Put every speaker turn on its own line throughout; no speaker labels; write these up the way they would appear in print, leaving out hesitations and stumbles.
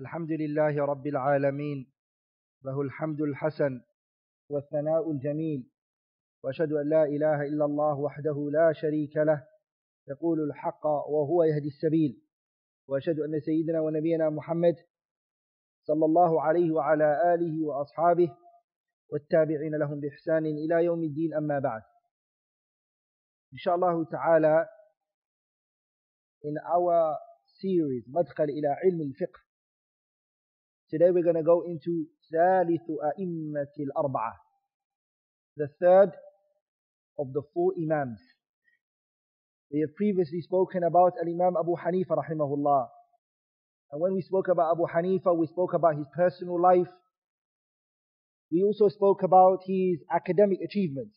الحمد لله رب العالمين له الحمد الحسن والثناء الجميل وأشهد أن لا إله إلا الله وحده لا شريك له يقول الحق وهو يهدي السبيل وأشهد أن سيدنا ونبينا محمد صلى الله عليه وعلى آله وأصحابه والتابعين لهم بإحسان إلى يوم الدين أما بعد. Inshallah ta'ala, in our series مدخل إلى علم الفقه, today we're going to go into ثالث أئمة الأربعة, the third of the four Imams. We have previously spoken about Al-Imam Abu Hanifa rahimahullah. And when we spoke about Abu Hanifa, we spoke about his personal life. We also spoke about his academic achievements.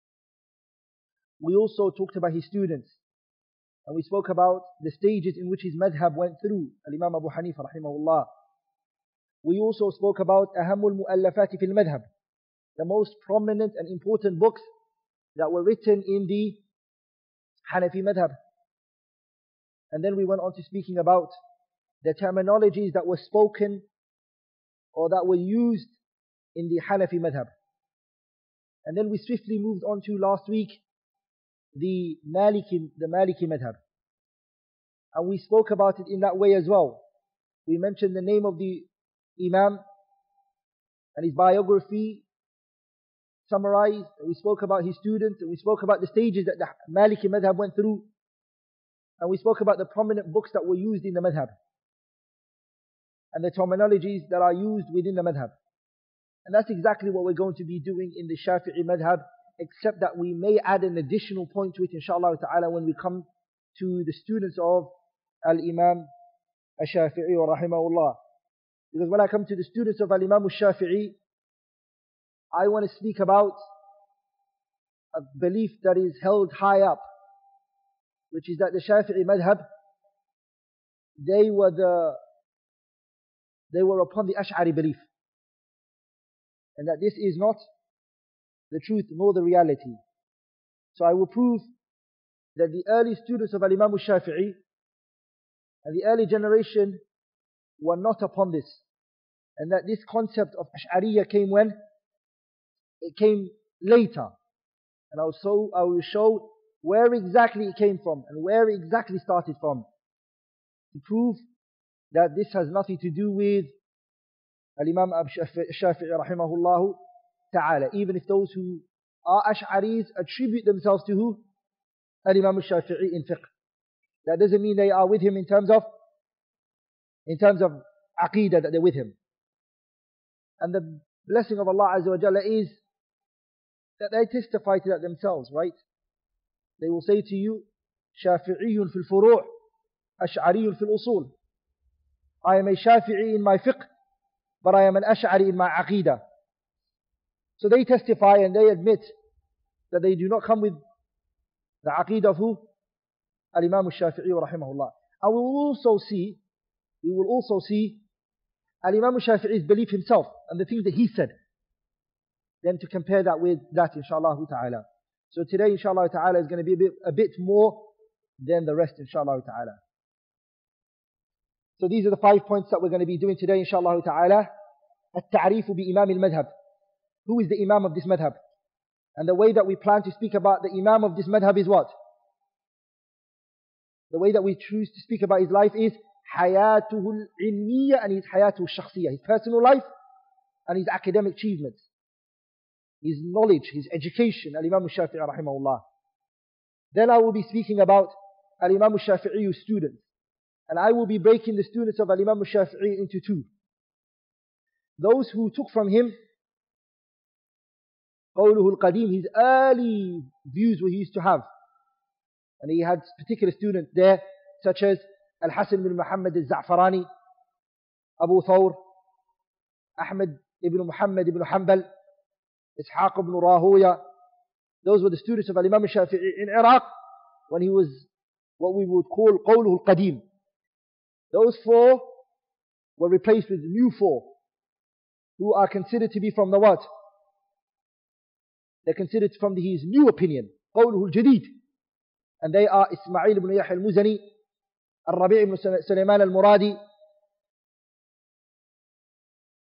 We also talked about his students. And we spoke about the stages in which his madhab went through, Al-Imam Abu Hanifa rahimahullah. We also spoke about Ahamul Mu'allafati fil Madhab, the most prominent and important books that were written in the Hanafi madhab. And then we went on to speaking about the terminologies that were spoken or that were used in the Hanafi madhab. And then we swiftly moved on to last week the Maliki madhab. And we spoke about it in that way as well. We mentioned the name of the Imam and his biography summarized. We spoke about his students, and we spoke about the stages that the Maliki madhab went through. And we spoke about the prominent books that were used in the madhab and the terminologies that are used within the madhab. And that's exactly what we're going to be doing in the Shafi'i madhab, except that we may add an additional point to it, inshallah ta'ala, when we come to the students of Al-Imam Al-Shafi'i wa rahimahullah. Because when I come to the students of Al-Imam Al-Shafi'i, I want to speak about a belief that is held high up, which is that the Shafi'i madhab, they were upon the Ash'ari belief. And that this is not the truth nor the reality. So I will prove that the early students of Al-Imam Al-Shafi'i and the early generation were not upon this. And that this concept of Ash'ariyya came when? It came later. And I will show where exactly it came from and where it exactly started from, to prove that this has nothing to do with Al-Imam Shafi'i rahimahullah ta'ala, even if those who are Ash'aris attribute themselves to who? Al-Imam Shafi'i in fiqh. That doesn't mean they are with him in terms of aqeedah, that they're with him. And the blessing of Allah Azza wa Jalla is that they testify to that themselves, right? They will say to you, Shafi'iyun fil furu', Ash'ariyun fil usul. I am a Shafi'i in my fiqh, but I am an Ash'ari in my aqeedah. So they testify and they admit that they do not come with the aqeedah of who? Al-Imam Al-Shafi'i rahimahullah. And we will also see Al-Imam Al-Shafi'i's belief himself and the things that he said. Then to compare that with that, inshallah ta'ala. So today, inshallah ta'ala, is going to be a bit more than the rest, inshallah ta'ala. So these are the 5 points that we're going to be doing today, inshallah ta'ala. At-ta'rifu bi Imam al-Madhab. Who is the Imam of this madhab? And the way that we plan to speak about the Imam of this madhab is what? The way that we choose to speak about his life is hayatuhul ilmiya and his hayatuhul shakhsiyya, his personal life and his academic achievements, his knowledge, his education, Al-Imam Al-Shafi'i rahimahullah. Then I will be speaking about Al-Imam Al-Shafi'i's students. And I will be breaking the students of Al-Imam Al-Shafi'i into two. Those who took from him qawluhu al-qadim, his early views what he used to have. And he had particular students there, such as Al-Hasan bin Muhammad al-Za'farani, Abu Thawr, Ahmad ibn Muhammad ibn Hanbal, Ishaq ibn Rahuya. Those were the students of Al-Imam Shafi'i in Iraq when he was what we would call qawluhu al-qadim. Those four were replaced with new four, who are considered to be from the what? They're considered from his new opinion, qawluhu al-jadid. And they are Ismail ibn Yahya al-Muzani, Al-Rabi' ibn Sulaiman al-Muradi,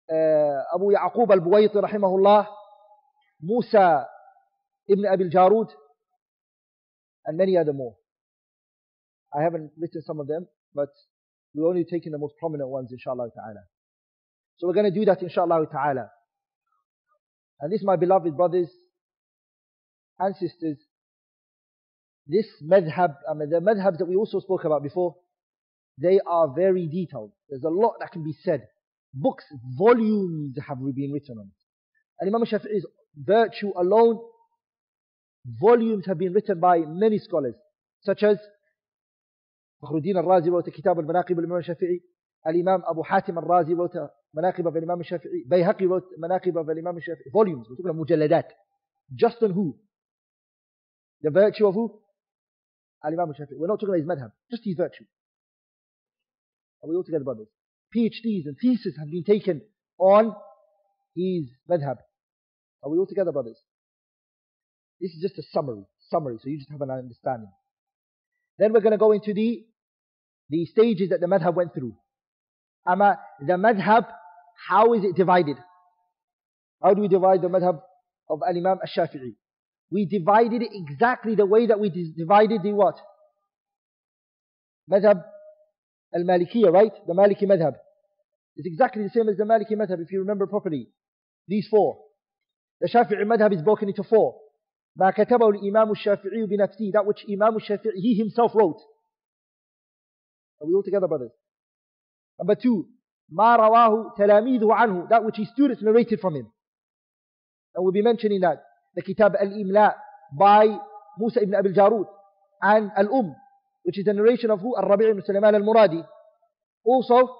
Abu Ya'qub al-Buwayti rahimahullah, Musa ibn Abi al-Jarud, and many other more. I haven't written some of them, but we're only taking the most prominent ones, inshallah ta'ala. So we're going to do that, inshallah ta'ala. And this, my beloved brothers and sisters, this madhab, the madhabs that we also spoke about before, they are very detailed. There's a lot that can be said. Books, volumes have been written on it. And Imam Shafi'i's virtue alone, volumes have been written by many scholars, such as Fakhruddin al-Razi wrote a Kitab al-Manaqib al-Imam Shafi'i, Al-Imam Abu Hatim al-Razi wrote a Manaqib of Imam Shafi'i, Bayhaqi wrote Manaqib of Imam Shafi'i, volumes. We're talking about mujalladat. Just on who? The virtue of who? Al-Imam Shafi'i. We're not talking about his madhab, just his virtue. Are we all together, brothers? PhDs and theses have been taken on his madhab. Are we all together, brothers? This is just a summary, so you just have an understanding. Then we're going to go into the stages that the madhab went through. The madhab, how is it divided? How do we divide the madhab of Al-Imam Al-Shafi'i? We divided it exactly the way that we divided the what? Madhab Al-Malikiyya, right? The Maliki madhab. It's exactly the same as the Maliki madhab, if you remember properly. These four. The Shafi'i madhab is broken into four. ما كتبه الإمام الشافعي بنفسه, that which Imam al-Shafi'i, he himself wrote. Are we all together, brothers? Number two, ما رواه تلاميذه عنه, that which his students narrated from him. And we'll be mentioning that. The Kitab al-Imla by Musa ibn Abi al-Jarud, and al-Umm, which is the narration of who? Al-Rabi' ibn Sulaiman al-Muradi. Also,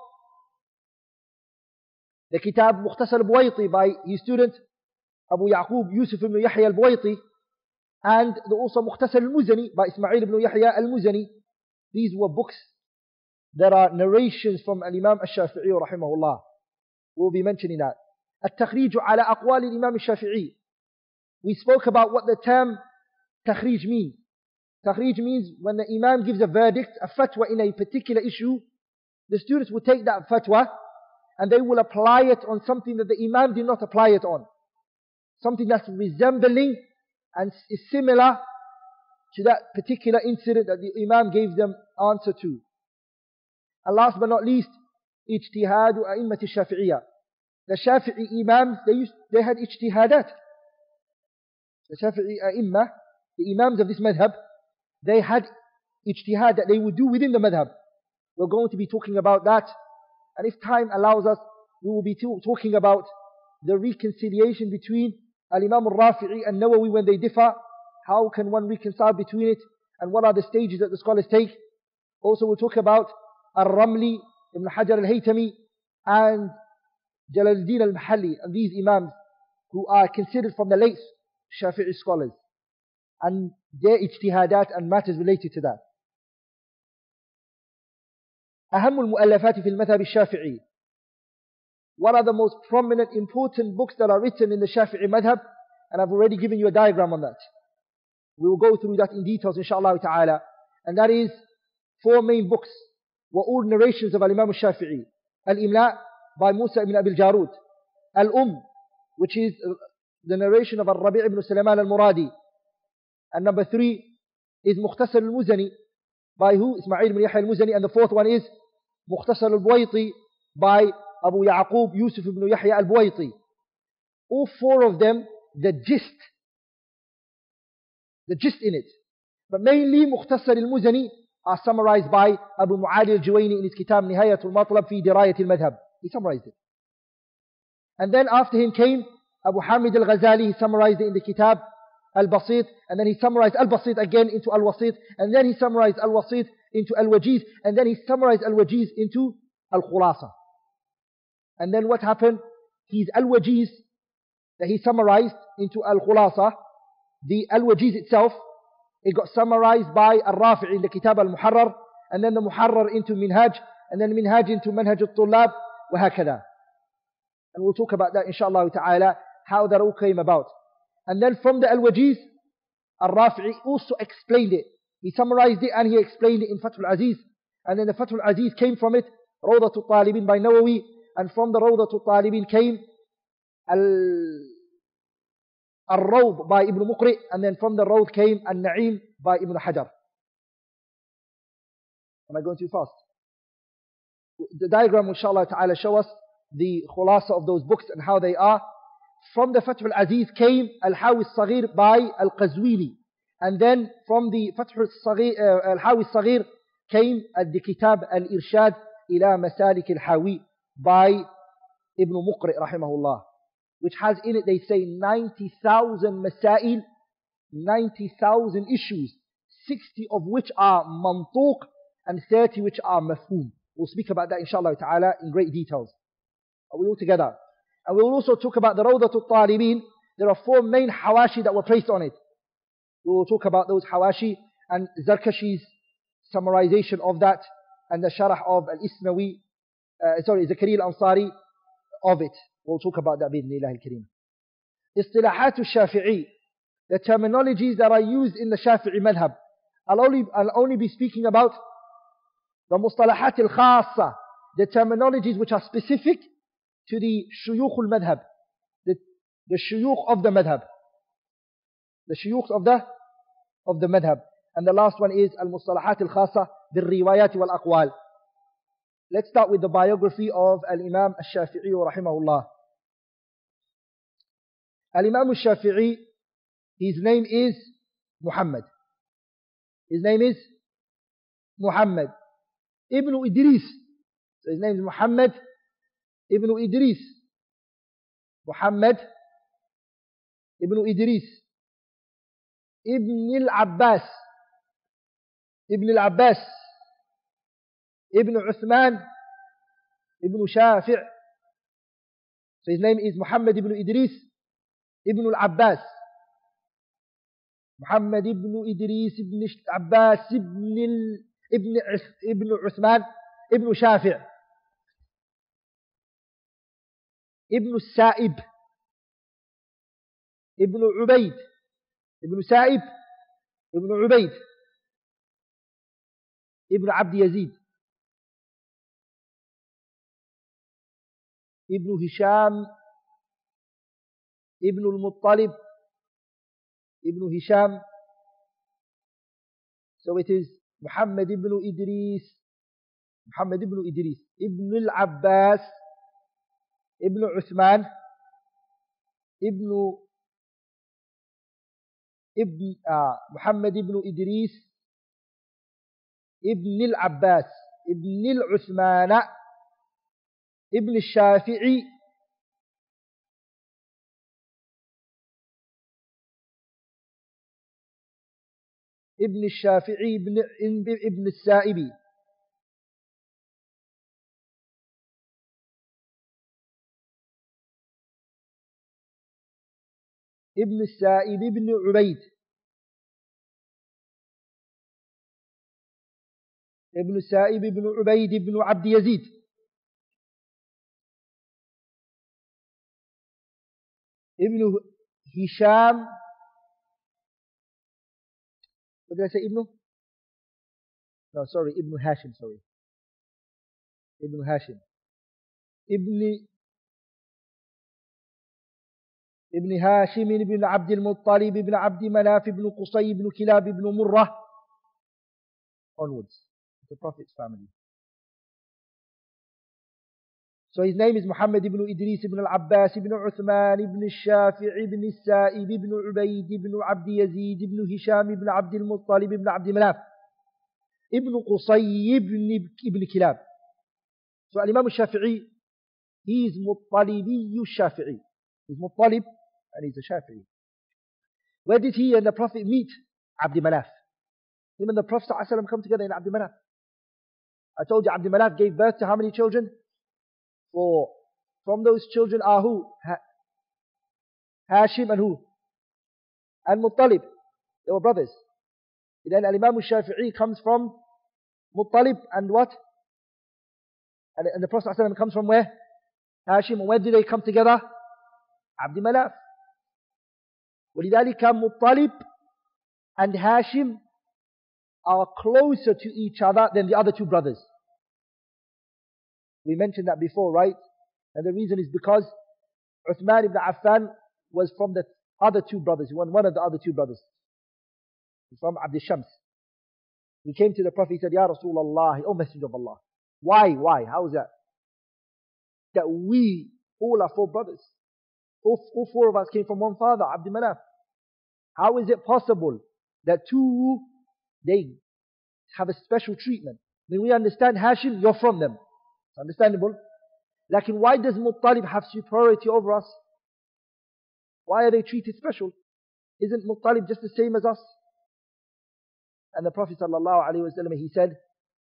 the Kitab Mukhtasar al-Buwayti by his student Abu Ya'qub Yusuf ibn Yahya al-Buwayti, and also Mukhtasar al-Muzani by Ismail ibn Yahya al-Muzani. These were books that are narrations from Al-Imam al-Shafi'i rahimahullah. We'll be mentioning that. التخريج على أقوال الإمام الشافعي. We spoke about what the term takhrij means. Takhrij means when the Imam gives a verdict, a fatwa in a particular issue, the students will take that fatwa and they will apply it on something that the Imam did not apply it on. Something that's resembling and is similar to that particular incident that the Imam gave them answer to. And last but not least, ijtihadu a'immat al-Shafi'iyya. The Shafi'i Imams, they had ijtihadat. The Shafi'i a'imma, the Imams of this madhab, they had ijtihad that they would do within the madhab. We're going to be talking about that. And if time allows us, we will be talking about the reconciliation between Al-Imam al-Rafi'i and Nawawi when they differ. How can one reconcile between it? And what are the stages that the scholars take? Also we'll talk about Al-Ramli, Ibn Hajar al-Haytami, and Jalaluddin al-Mahalli, and these Imams who are considered from the late Shafi'i scholars, and their ijtihadat and matters related to that. أهم المؤلفات في المذهب الشافعي. What are the most prominent, important books that are written in the Shafi'i madhab? And I've already given you a diagram on that. We will go through that in details, inshallah ta'ala. And that is 4 main books, were all narrations of Al-Imam al-Shafi'i. Al-Imla by Musa ibn Abi al-Jarud. Al-Umm, which is the narration of Al-Rabi' ibn Sulaiman al-Muradi. And number 3 is Mukhtasar al-Muzani by who? Ismail ibn Yahya al-Muzani. And the 4th one is Mukhtasar al-Buwayti by Abu Ya'qub Yusuf ibn Yahya al-Buwayti. All 4 of them, the gist in it. But mainly Mukhtasar al-Muzani are summarized by Abu Mu'ali al-Juwayni in his Kitab Nihayatul Matlab fi Dirayat al-Madhab. He summarized it. And then after him came Abu Hamid al-Ghazali. He summarized it in the Kitab Al-Basit. And then he summarized Al-Basit again into Al-Wasit. And then he summarized Al-Wasit into Al-Wajiz. And then he summarized Al-Wajiz into Al-Khulasa. And then what happened? His Al-Wajiz that he summarized into Al-Khulasa, the Al-Wajiz itself, it got summarized by Al-Rafi'i in the Kitab Al-Muharrar, and then the Muharrar into Minhaj, and then Minhaj into Manhaj Al-Tullab, وهكذا. And we'll talk about that inshallah ta'ala, how that all came about. And then from the Al-Wajiz, Al-Rafi'i also explained it. He summarized it and he explained it in Fath al-Aziz. And then the Fath al-Aziz came from it, Rawdatul Talibin by Nawawi, and from the Rawdatul Talibin came Al-Rawd by Ibn Muqri, and then from the Rawd came Al-Na'im by Ibn Hajar. Am I going too fast? The diagram, inshallah ta'ala, show us the khulasa of those books and how they are. From the Fath al-Aziz came Al-Hawi al-Saghir by Al-Qazwini. And then from the Fath al-Hawi al-Saghir came the Kitab Al-Irshad ila Masalik al-Hawi by Ibn Muqri rahimahullah, which has in it, they say, 90,000 masail, 90,000 issues, 60 of which are mantuq and 30 which are mafhum. We'll speak about that inshallah ta'ala in great details. Are we all together? And we will also talk about the Rawdatul Talibin. There are 4 main hawashi that were placed on it. We will talk about those hawashi and Zarkashi's summarization of that and the sharah of Al-Isnawi, Zakaria Al-Ansari of it. We'll talk about that bi'idhnillah al-kareem. Istilahat al-Shafi'i, the terminologies that are used in the Shafi'i madhab. I'll only be speaking about the mustalahat al-khassa, the terminologies which are specific to the shuyukh al-madhab, the shuyukh of the madhab, the shuyukh of the madhab. And the last one is al-mustalahat al-khassa bil-riwayat wal-aqwal. Let's start with the biography of Al-Imam Al-Shafi'i rahimahullah. Al-Imam Al-Shafi'i, his name is Muhammad. His name is Muhammad Ibn Idris. So his name is Muhammad Ibn Idris. Muhammad Ibn Idris. Ibn al-Abbas. Ibn al-Abbas. Ibn Uthman. Ibn Shafi'. So his name is Muhammad Ibn Idris Ibn al-Abbas. Muhammad Ibn Idris Ibn Abbas Ibn Uthman Ibn Shafi'. Ibn Sa'ib, Ibn Ubaid, Ibn Sa'ib, Ibn Ubaid, Ibn Abd Yazid, Ibn Hisham, Ibn al-Muttalib, Ibn Hisham. So it is Muhammad Ibn Idris, Muhammad Ibn Idris, Ibn al-Abbas, Ibn Uthman, Muhammad Ibn Idris, Ibn al-Abbas, Ibn al-Uthman, Ibn al-Shafi'i, Ibn al-Shafi'i, Ibn al-Sa'ibi. Ibn Sa'ib Ibn Ubaid, Ibn Sa'ib Ibn Ubaid Ibn Abd Yazid, Ibn Hisham. What did I say? Ibn? No, sorry, Ibn Hashim. Sorry, Ibn Hashim. Ibn Hashim Ibn Abd al-Muttalib Ibn Abd Manaf Ibn Qusay Ibn Kilab Ibn Murrah. Onwards, the Prophet's family. So his name is Muhammad Ibn Idris Ibn al-Abbas Ibn Uthman Ibn al-Shafi' Ibn al-Sa'ib Ibn Ubaid Ibn Abd Yazid Ibn Hisham Ibn Abd al-Muttalib Ibn Abd Manaf Ibn Qusay Ibn Kilab. So Imam al-Shafi'i, he is Muttalibi al-Shafi'i. He's Muttalib and he's a Shafi'i. Where did he and the Prophet meet? Abd Manaf. Him and the Prophet ﷺ come together in Abd Manaf. I told you Abd Manaf gave birth to how many children? 4. From those children are who? Hashim and who? And Muttalib. They were brothers. Then Imam al-Shafi'i comes from Muttalib and what? And the Prophet ﷺ comes from where? Hashim. And where do they come together? Abd Manaf. ولذلك Muttalib and Hashim are closer to each other than the other 2 brothers. We mentioned that before, right? And the reason is because Uthman ibn Affan was from the other two brothers. He was one of the other two brothers. He's from Abd Shams. He came to the Prophet, he said, Ya Rasulullah, O Messenger of Allah. Why? How is that? That we all are four brothers. All four of us came from one father, Abd Manaf. How is it possible that two, they have a special treatment? When we understand Hashim, you're from them. It's understandable. Like, why does Muttalib have superiority over us? Why are they treated special? Isn't Muttalib just the same as us? And the Prophet ﷺ, he said,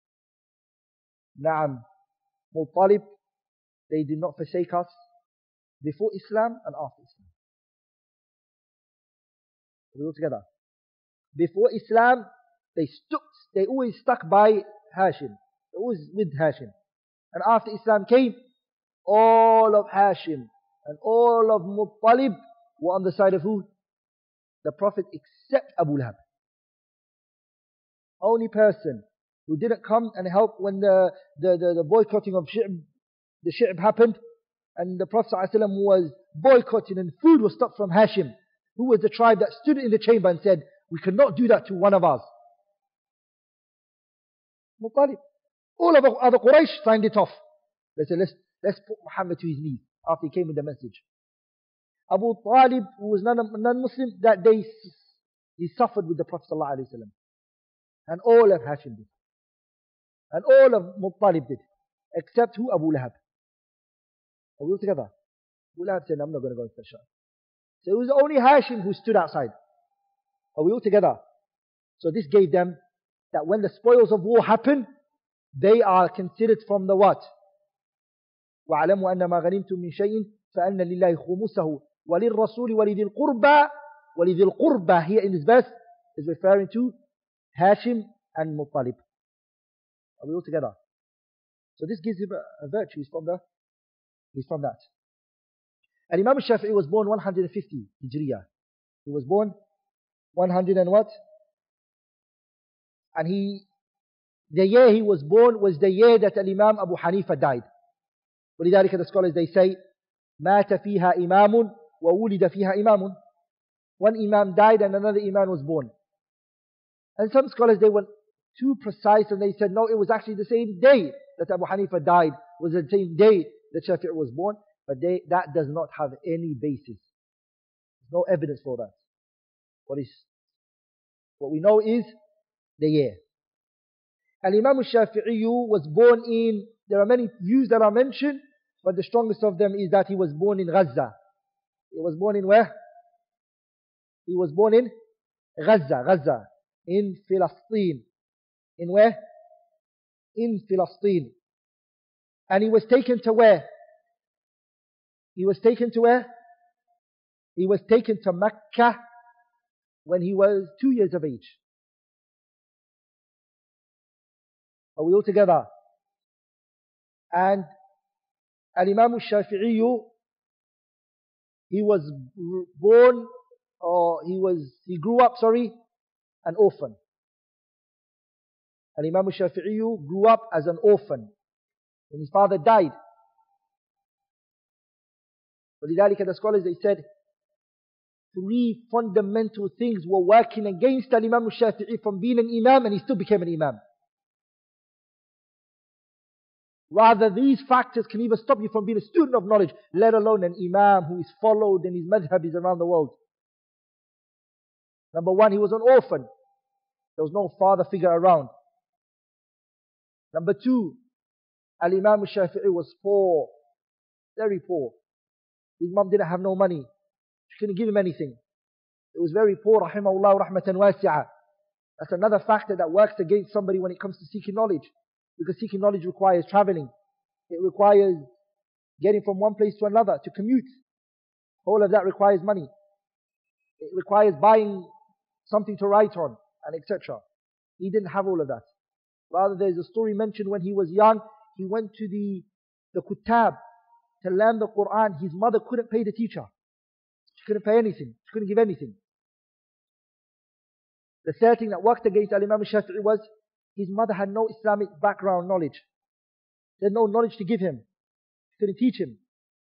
Naam, Muttalib, they did not forsake us before Islam and after Islam. We all together. Before Islam, they always stuck by Hashim. They always with Hashim. And after Islam came, all of Hashim and all of Muttalib were on the side of who? The Prophet, except Abu Lahab. Only person who didn't come and help when the boycotting of the Shi'b happened, and the Prophet ﷺ was boycotting and food was stopped from Hashim, who was the tribe that stood in the chamber and said, we cannot do that to one of ours. Muttalib. All of the other Quraysh signed it off. They said, let's put Muhammad to his knees after he came with the message. Abu Talib, who was non-Muslim, that day he suffered with the Prophet ﷺ. And all of Hashim did. And all of Muttalib did. Except who? Abu Lahab. Are we all together? Abu Lahab said, I'm not going to go into the shah. So it was only Hashim who stood outside. Are we all together? So this gave them that when the spoils of war happen, they are considered from the what? وَعَلَمُوا أَنَّ مَا غَنِمْتُم مِّن شَيْءٍ فَأَنَّ لِلَّهِ خُمُسَهُ وَلِلرَّسُولِ وَلِذِي الْقُرْبَى here in this verse is referring to Hashim and Muttalib. Are we all together? So this gives him a virtue. He's from that. And Imam al-Shafi'i was born 150 Hijriya. He was born 100 and what? And the year he was born was the year that Imam Abu Hanifa died. ولذلك the scholars they say مات فيها إمام وولد فيها إمام. One Imam died and another Imam was born. And some scholars they went too precise and they said no, it was actually the same day that Abu Hanifa died, was the same day that Shafi'i was born. But that does not have any basis. There's no evidence for that. What we know is the year. And Imam al-Shafi'i was born in, there are many views that are mentioned, but the strongest of them is that he was born in Gaza. He was born in where? He was born in Gaza, in Palestine. In where? In Palestine. And he was taken to where? He was taken to where? He was taken to Mecca when he was 2 years of age. Are we all together? And Al-Imam al-Shafi'i, he grew up, an orphan. Al-Imam al-Shafi'i grew up as an orphan. When his father died. ولذلك the scholars they said 3 fundamental things were working against Imam al-Shafi'i from being an Imam, and he still became an Imam. Rather, these factors can even stop you from being a student of knowledge, let alone an Imam who is followed and his madhab is around the world. Number 1, he was an orphan. There was no father figure around. Number 2, Al-Imam al-Shafi'i was poor, very poor. His mom didn't have no money. She couldn't give him anything. It was very poor, rahimahullah rahmatan wasi'ah. That's another factor that works against somebody when it comes to seeking knowledge. Because seeking knowledge requires traveling. It requires getting from one place to another, to commute. All of that requires money. It requires buying something to write on, and etc. He didn't have all of that. Rather, there's a story mentioned when he was young, he went to the Kutab to learn the Quran. His mother couldn't pay the teacher. She couldn't pay anything. She couldn't give anything. The third thing that worked against Imam al-Shafi'i was his mother had no Islamic background knowledge. She had no knowledge to give him. She couldn't teach him.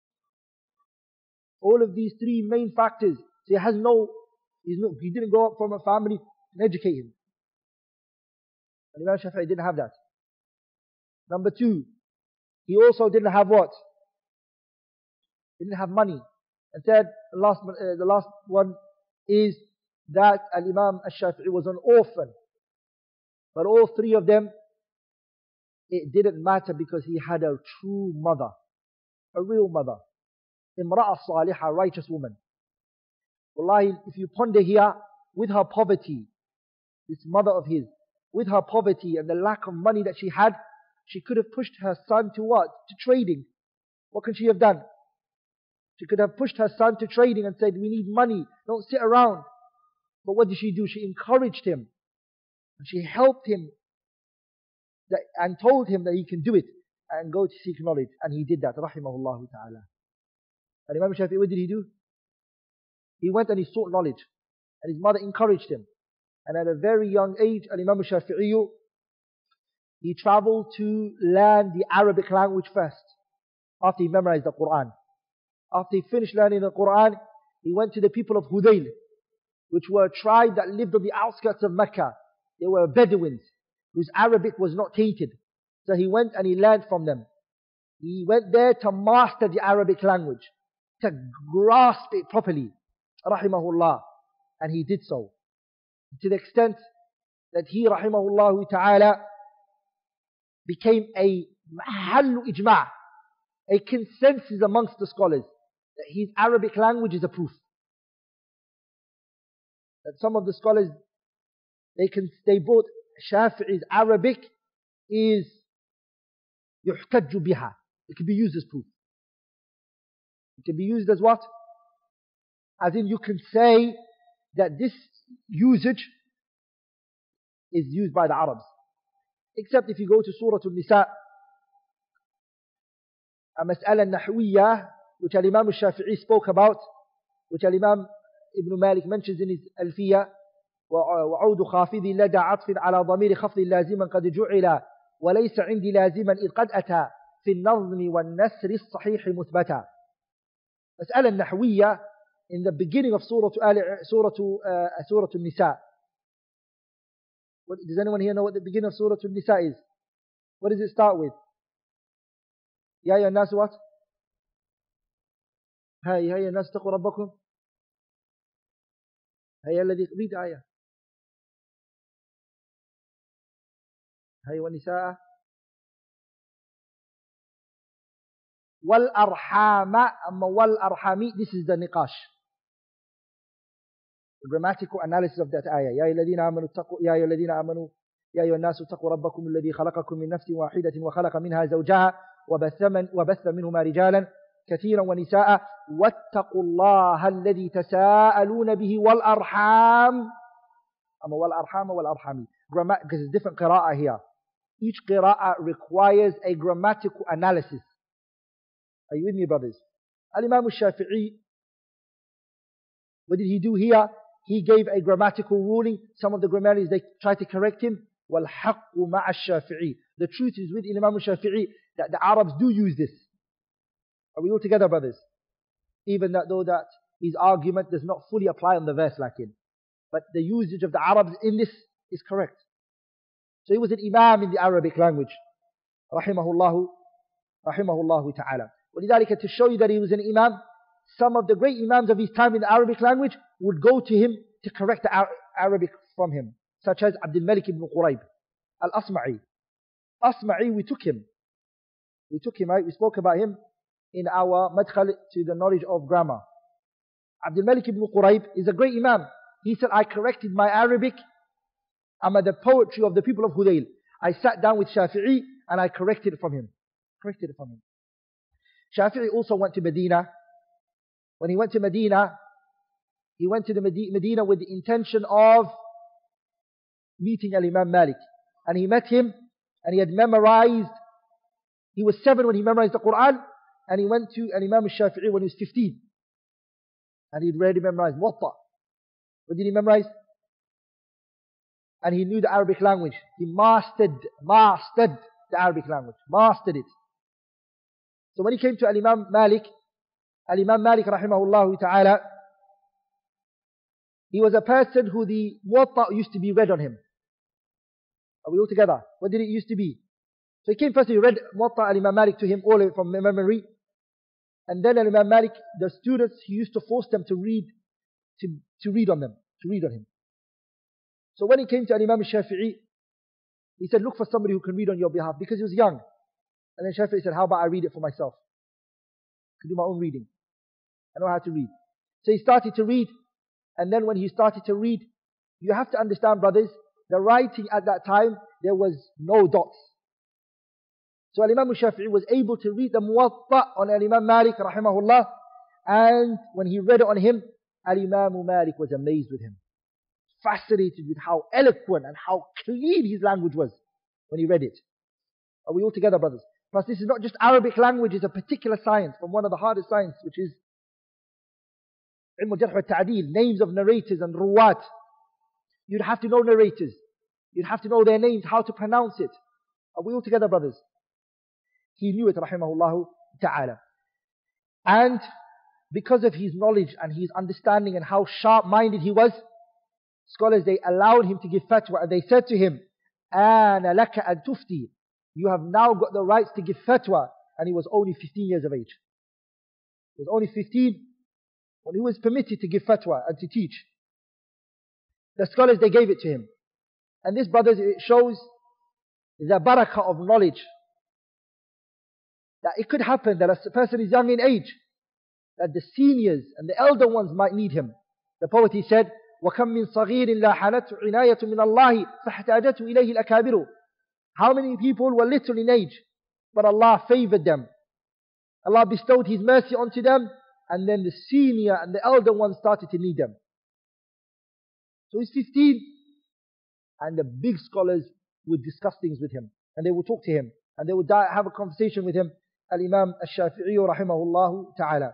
All of these three main factors. So he didn't grow up from a family to educate him. And Imam Shafi'i didn't have that. Number two, he also didn't have what? He didn't have money. And third, the last one is that Al-Imam Al-Shafi'i was an orphan. But all three of them, it didn't matter because he had a true mother. A real mother. Imra'a salihah, righteous woman. Wallahi, if you ponder here, with her poverty, this mother of his, with her poverty and the lack of money that she had, she could have pushed her son to what? To trading. What could she have done? She could have pushed her son to trading and said, we need money, don't sit around. But what did she do? She encouraged him. And she helped him and told him that he can do it and go to seek knowledge. And he did that, rahimahullah ta'ala. And Imam Shafi'i, what did he do? He went and he sought knowledge. And his mother encouraged him. And at a very young age, Imam Shafi'i, he traveled to learn the Arabic language first. After he memorized the Quran. After he finished learning the Quran, he went to the people of Hudayl, which were a tribe that lived on the outskirts of Mecca. They were Bedouins, whose Arabic was not tainted. So he went and he learned from them. He went there to master the Arabic language, to grasp it properly, rahimahullah. And he did so. To the extent that he, rahimahullah ta'ala, became a mahallu ijma', a consensus amongst the scholars, that his Arabic language is a proof. That some of the scholars, they brought Shafi'i's Arabic is yuhtajju biha. It can be used as proof. It can be used as what? As in you can say that this usage is used by the Arabs. Except if you go to Surah Al-Nisa, a mas'ala nahwiyya, which Al-Imam Al-Shafi'i spoke about, which Al-Imam Ibn Malik mentions in his Alfiyya, وعود خافض لدى عطف على ضمير خفض لازما قد جعل وليس عندي لازما إذ قد أتى في النظم والنسر الصحيح مثبتا. مسألة النحوية in the beginning of Surah Al-Nisa. Does anyone here know what the beginning of Surah Al-Nisa is? What does it start with? يا أيها الناس what? هيا الناس اتقوا ربكم. هيا الذي read آية. هيا والنساء والأرحام. أما والأرحام, this is the niqash. The grammatical analysis of that ayah. يا أيها الذين آمنوا اتقوا يا أيها الذين آمنوا يا أيها الناس اتقوا ربكم الذي خلقكم من نفس واحدة وخلق منها زوجها وبث منهما رجالا كثيرا ونساء واتقوا الله الذي تساءلون به والأرحام. أما والأرحام والأرحام. Because it's different qira'ah here. Each qira'ah requires a grammatical analysis. Are you with me, brothers? Al-Imam Al-Shafi'i, what did he do here? He gave a grammatical ruling. Some of the grammarians, they try to correct him. وَالْحَقُّ مَعَ الشَّافِعِي. The truth is with Imam Al-Shafi'i that the Arabs do use this. Are we all together, brothers? Even though that his argument does not fully apply on the verse like him. But the usage of the Arabs in this is correct. So he was an Imam in the Arabic language. Rahimahullahu ta'ala. وَلِذَلِكَ, to show you that he was an Imam, some of the great Imams of his time in the Arabic language would go to him to correct the Arabic from him. Such as Abdul Malik ibn Qurayb, Al-Asma'i. Asma'i, we took him, right? We spoke about him in our madkhal to the knowledge of grammar. Abdul Malik ibn Qurayb is a great Imam. He said, I corrected my Arabic. I'm at the poetry of the people of Hudayl. I sat down with Shafi'i and I corrected it from him. Shafi'i also went to Medina. When he went to Medina, he went to the Medina with the intention of meeting Al-Imam Malik. And he met him and he had memorized, he was 7 when he memorized the Quran, and he went to Al-Imam Al-Shafi'i when he was 15. And he'd already memorized Muwatta. What did he memorize? And he knew the Arabic language. He mastered the Arabic language. Mastered it. So when he came to Al-Imam Malik, Al-Imam Malik rahimahullah ta'ala, he was a person who the Muwatta used to be read on him. Are we all together? What did it used to be? So he came first, he read Muwatta al-Imam Malik to him all from memory. And then Al-Imam Malik, the students, he used to force them to read on him. So when he came to Imam Shafi'i, he said, look for somebody who can read on your behalf, because he was young. And then Shafi'i said, how about I read it for myself? I can do my own reading. I know how to read. So he started to read, and then when he started to read, you have to understand, brothers, the writing at that time, there was no dots. So Imam Shafi'i was able to read the Muwatta on Imam Malik rahimahullah, and when he read it on him, Imam Malik was amazed with him. Fascinated with how eloquent and how clean his language was when he read it. Are we all together, brothers? Plus, this is not just Arabic language, it's a particular science from one of the hardest sciences, which is Ilm al-Jarh wa Ta'deel, names of narrators and ruwat. You'd have to know narrators. You'd have to know their names, how to pronounce it. Are we all together, brothers? He knew it, rahimahullah ta'ala. And because of his knowledge and his understanding and how sharp-minded he was, scholars, they allowed him to give fatwa, and they said to him, Ana laka an tufti. You have now got the rights to give fatwa. And he was only 15 years of age. He was only 15 when he was permitted to give fatwa and to teach. The scholars, they gave it to him. And this, brothers, it shows the barakah of knowledge. That it could happen that a person is young in age, that the seniors and the elder ones might need him. The poet, he said, وَكَمْ مِنْ صَغِيرٍ لَا حَنَتْهُ عِنَايَةٌ مِنَ اللَّهِ فَاحْتَاجَتْهُ إِلَيْهِ الْأَكَابِرُ. How many people were little in age, but Allah favored them. Allah bestowed His mercy onto them, and then the senior and the elder ones started to need them. So he's 15, and the big scholars would discuss things with him, and they would talk to him, and they would have a conversation with him. Al-Imam al-Shafi'i rahimahullah ta'ala.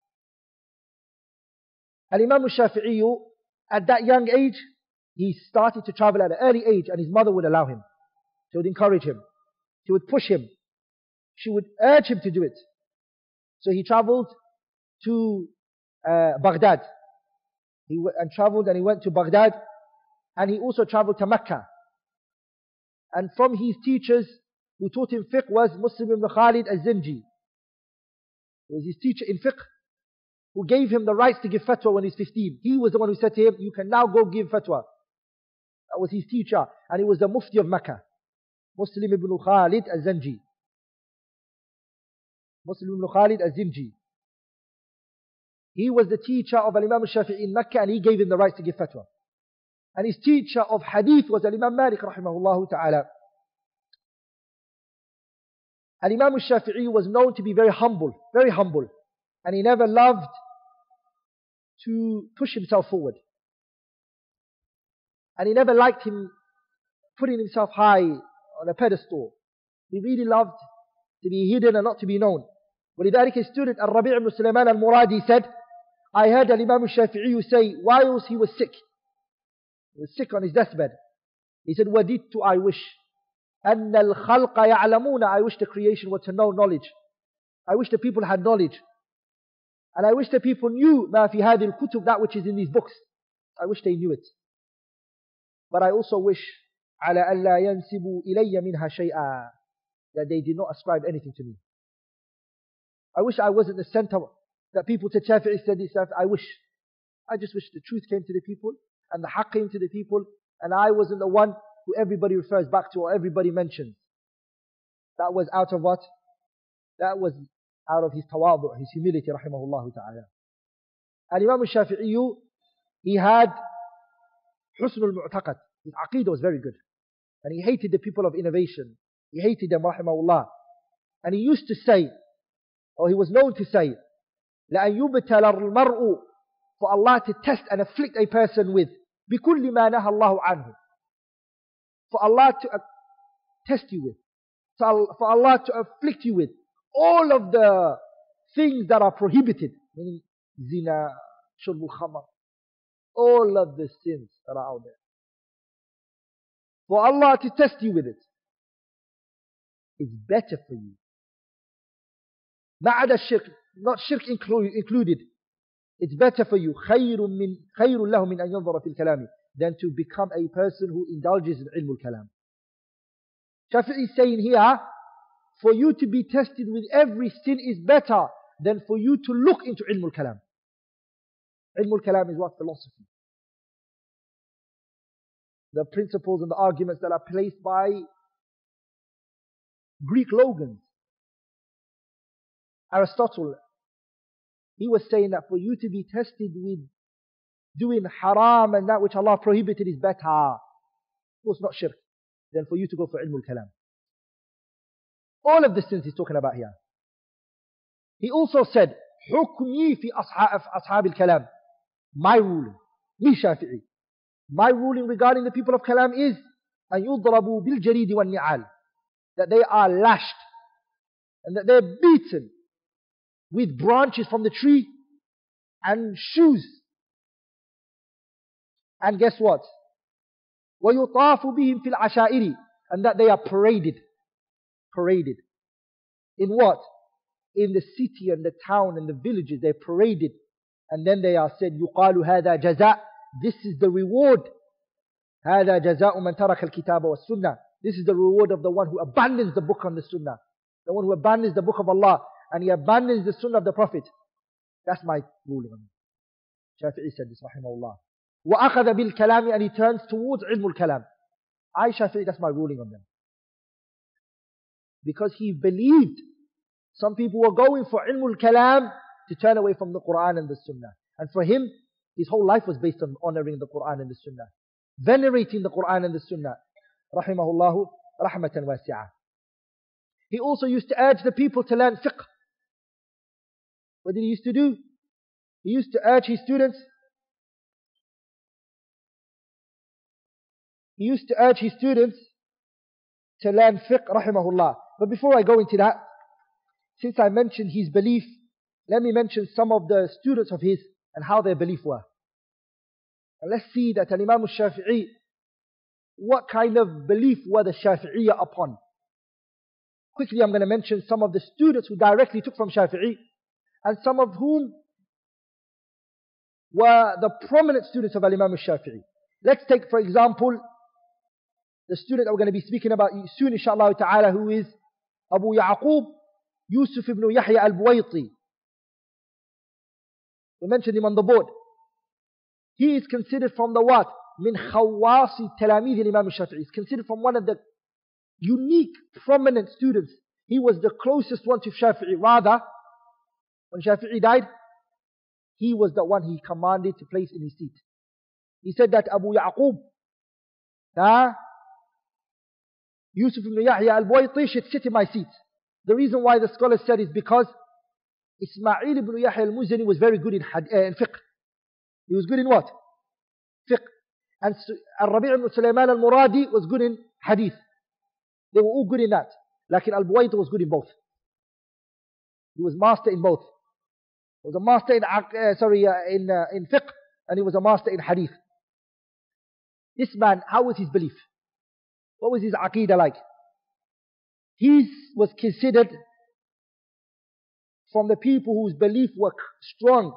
Al-Imam al-Shafi'i, at that young age, he started to travel at an early age, and his mother would allow him. She would encourage him. She would push him. She would urge him to do it. So he traveled to Baghdad. He went to Baghdad, and he also traveled to Mecca. And from his teachers who taught him fiqh was Muslim ibn Khalid al-Zinji. He was his teacher in fiqh, who gave him the rights to give fatwa when he was 15. He was the one who said to him, you can now go give fatwa. That was his teacher. And he was the mufti of Mecca. Muslim ibn Khalid al-Zinji. Muslim ibn Khalid al-Zinji. He was the teacher of Imam al-Shafi'i in Mecca, and he gave him the rights to give fatwa. And his teacher of hadith was Imam Malik rahimahullah ta'ala. And Imam al-Shafi'i was known to be very humble. And he never loved to push himself forward. And he never liked him putting himself high on a pedestal. He really loved to be hidden and not to be known. ولذلك his student Al-Rabi' ibn Sulaiman al-Muradi said, I heard Imam al-Shafi'i say, whilst he was sick. He was sick on his deathbed. He said, وَدِدْتُ, I wish. أَنَّ الْخَلْقَ يَعْلَمُونَ, I wish the creation were to know knowledge. I wish the people had knowledge. And I wish the people knew مَا فِي هَذِي الْكُتُبِ, that which is in these books. I wish they knew it. But I also wish على ألا ينسبوا إلي منها شيئا, that they did not ascribe anything to me. I wish I wasn't the center that people said Shafi'i said this. I just wish the truth came to the people and the haqq came to the people, and I wasn't the one who everybody refers back to or everybody mentions. That was out of what? That was out of his tawadu, his humility, rahimahullah ta'ala. And Imam al-Shafi'i, he had husn al-mu'taqad. His aqeedah was very good. And he hated the people of innovation. He hated them, rahimahullah. And he used to say, or he was known to say, لَأَنْ يُبْتَلَ الْمَرْءُ, for Allah to test and afflict a person with بِكُلِّ مَا نَهَى اللَّهُ عَنْهُ, for Allah to test you with, for Allah to afflict you with all of the things that are prohibited, meaning zina, shurb al-khamar, all of the sins that are out there. For Allah to test you with it, it's better for you. مَعَدَ الشِّرْكِ, not shirk included. It's better for you. خير له من أن ينظر في الكلام than to become a person who indulges in ilm al-kalam. Shafi'i is saying here, for you to be tested with every sin is better than for you to look into ilm al-kalam. Ilm al-kalam is what? Philosophy. The principles and the arguments that are placed by Greek logans. Aristotle, he was saying that for you to be tested with doing haram and that which Allah prohibited is better. Of course, not shirk. Than for you to go for ilm al-kalam. All of the sins he's talking about here. He also said, حكمي في أصحاب الكلام. My ruling, me Shafi'i. My ruling regarding the people of Kalam is أن يضربوا بالجريد والنعال. That they are lashed and that they're beaten with branches from the tree and shoes. And guess what? وَيُطَافُ بِهِمْ فِي الْعَشَائِرِ. And that they are paraded. Paraded. In what? In the city and the town and the villages. They're paraded. And then they are said, يُقَالُ هَذَا جَزَاء. This is the reward. هَذَا جَزَاءُ مَنْ تَرَكَ الْكِتَابَ وَالسُّنَّةِ. This is the reward of the one who abandons the book and the sunnah. The one who abandons the book of Allah and he abandons the sunnah of the Prophet. That's my ruling on it. Shafi'i said this, rahimahullah. وَأَخَذَ بِالْكَلَامِ. And he turns towards ilm al-kalam. I, Shafi'i, that's my ruling on them. Because he believed some people were going for ilm al-kalam to turn away from the Quran and the Sunnah. And for him, his whole life was based on honoring the Quran and the Sunnah. Venerating the Quran and the Sunnah. Rahimahullahu rahmatan wasi'ah. He also used to urge the people to learn fiqh. What did he used to do? He used to urge his students. He used to urge his students to learn fiqh, rahimahullah. But before I go into that, since I mentioned his belief, let me mention some of the students of his and how their belief were. And let's see that Imam al-Shafi'i, what kind of belief were the Shafi'iyya upon? Quickly I'm going to mention some of the students who directly took from Shafi'i and some of whom were the prominent students of Imam al-Shafi'i. Let's take for example the student that we're going to be speaking about soon inshallah ta'ala, who is Abu Ya'qub Yusuf ibn Yahya al-Buwayti. We mentioned him on the board. He is considered from the what? Min khawasi talamid Imam al-Shafi'i. He's considered from one of the unique, prominent students. He was the closest one to Shafi'i. Rather, when Shafi'i died, he was the one he commanded to place in his seat. He said that Abu Ya'qub, Yusuf ibn Yahya al-Buwayti should sit in my seat. The reason why the scholars said is because Ismail ibn Yahya al-Muzani was very good in fiqh. He was good in what? Fiqh. And Al-Rabi' ibn Sulaiman al-Muradi was good in hadith. They were all good in that. Like Al-Buwayti was good in both. He was master in both. He was a master in fiqh, and he was a master in hadith. This man, how was his belief? What was his aqeedah like? He was considered from the people whose belief were strong.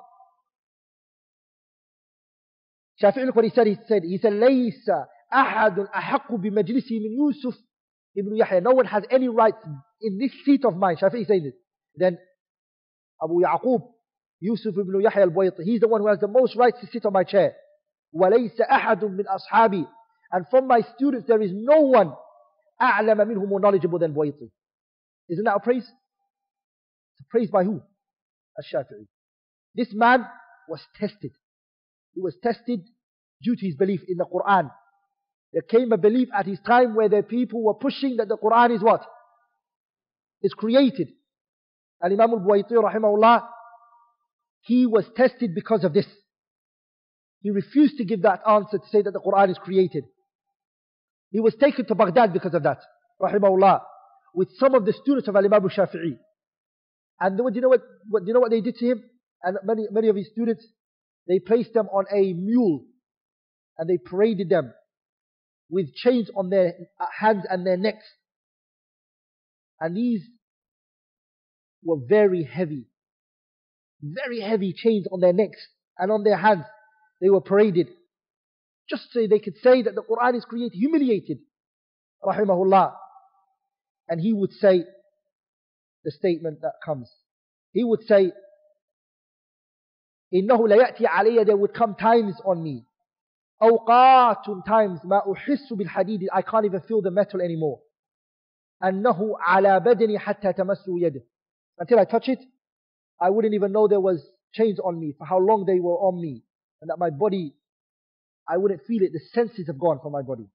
Shafi'i, look what he said. He said, لَيْسَ أَحَدٌ أَحَقُّ بِمَجْلِسِهِ مِنْ يُوسُف ibn Yahya. No one has any right in this seat of mine. Shafi'i saying this. Then Abu Ya'qub, Yusuf ibn Yahya al-Buwayti, he's the one who has the most rights to sit on my chair. وَلَيْسَ أَحَدٌ مِنْ أَصْحَابِي. And from my students there is no one أَعْلَمَ مِنْهُ more knowledgeable than Buwayti. Isn't that a praise? It's a praise by who? Al-Shafi'i. This man was tested. He was tested due to his belief in the Quran. There came a belief at his time where the people were pushing that the Quran is what? Is created. And Imam al-Buwayti rahimahullah, he was tested because of this. He refused to give that answer to say that the Quran is created. He was taken to Baghdad because of that, rahimahullah, with some of the students of Imam al-Shafi'i. And do you know what they did to him? And many of his students, they placed them on a mule and they paraded them with chains on their hands and their necks. And these were very heavy. very heavy chains on their necks and on their hands. They were paraded. Just so they could say that the Quran is created, humiliated. Rahimahullah. And he would say the statement that comes. He would say, إِنَّهُ لَيَأْتِي عَلَيَّ, there would come times on me. أَوْقَاتٌ, times, مَا أُحِسُّ بِالْحَدِيدِ, I can't even feel the metal anymore. أَنَّهُ عَلَى بَدَنِي حَتَّى تَمَسُّ يَدِهِ, until I touch it, I wouldn't even know there was chains on me, for how long they were on me. And that my body, I wouldn't feel it, the senses have gone from my body.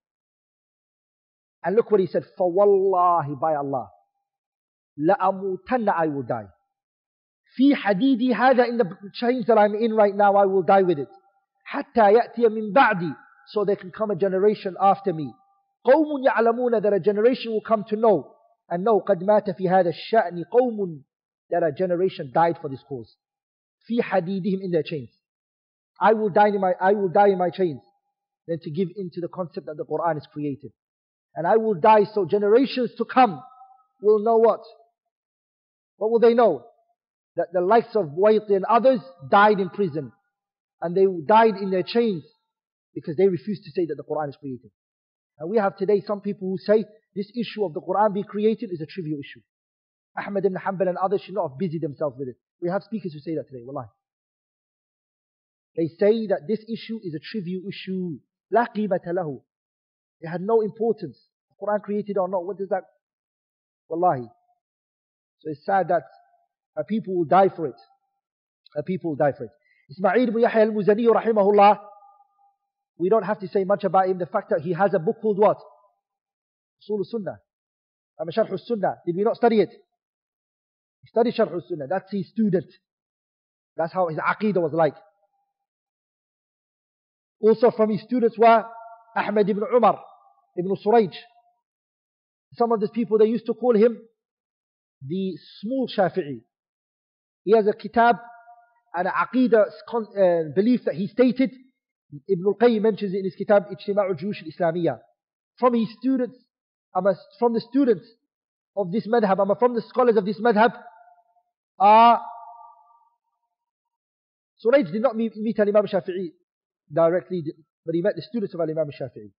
And look what he said, فَوَاللَّهِ, by Allah, لَأَمُوتَنَّ, I will die. في حديدي هذا, in the chains that I'm in right now, I will die with it. حتى يأتي من بعدي, so there can come a generation after me. قوم يعلمون, that a generation will come to know. And know قد مات في هذا الشأن قوم, that a generation died for this cause. في حديدهم, in their chains. I will die in my chains. Then to give into the concept that the Quran is created. And I will die so generations to come will know what? What will they know? That the likes of Waiti and others died in prison. And they died in their chains because they refused to say that the Quran is created. And we have today some people who say this issue of the Quran being created is a trivial issue. Ahmad ibn Hanbal and others should not have busied themselves with it. We have speakers who say that today, wallahi. They say that this issue is a trivial issue. لا قيمة له. It had no importance. The Quran created or not, what does that? Wallahi. So it's sad that people will die for it. People will die for it. Ismail ibn Yahya al-Muzani rahimahullah, we don't have to say much about him. The fact that he has a book called what? Usul al-Sunnah. Sharh al-Sunnah. Did we not study it? He studied Sharh al-Sunnah. That's his student. That's how his aqidah was like. Also from his students were Ahmad ibn Umar, ibn Surayj. Some of these people, they used to call him the small Shafi'i. He has a kitab and an aqidah belief that he stated. Ibn al-Qayyim mentions it in his kitab Ijtima' al-Juyush al-Islamiyya. From his students, from the students of this madhab, from the scholars of this madhab, Surayj did not meet al-Imam Shafi'i directly, but he met the students of al-Imam Shafi'i.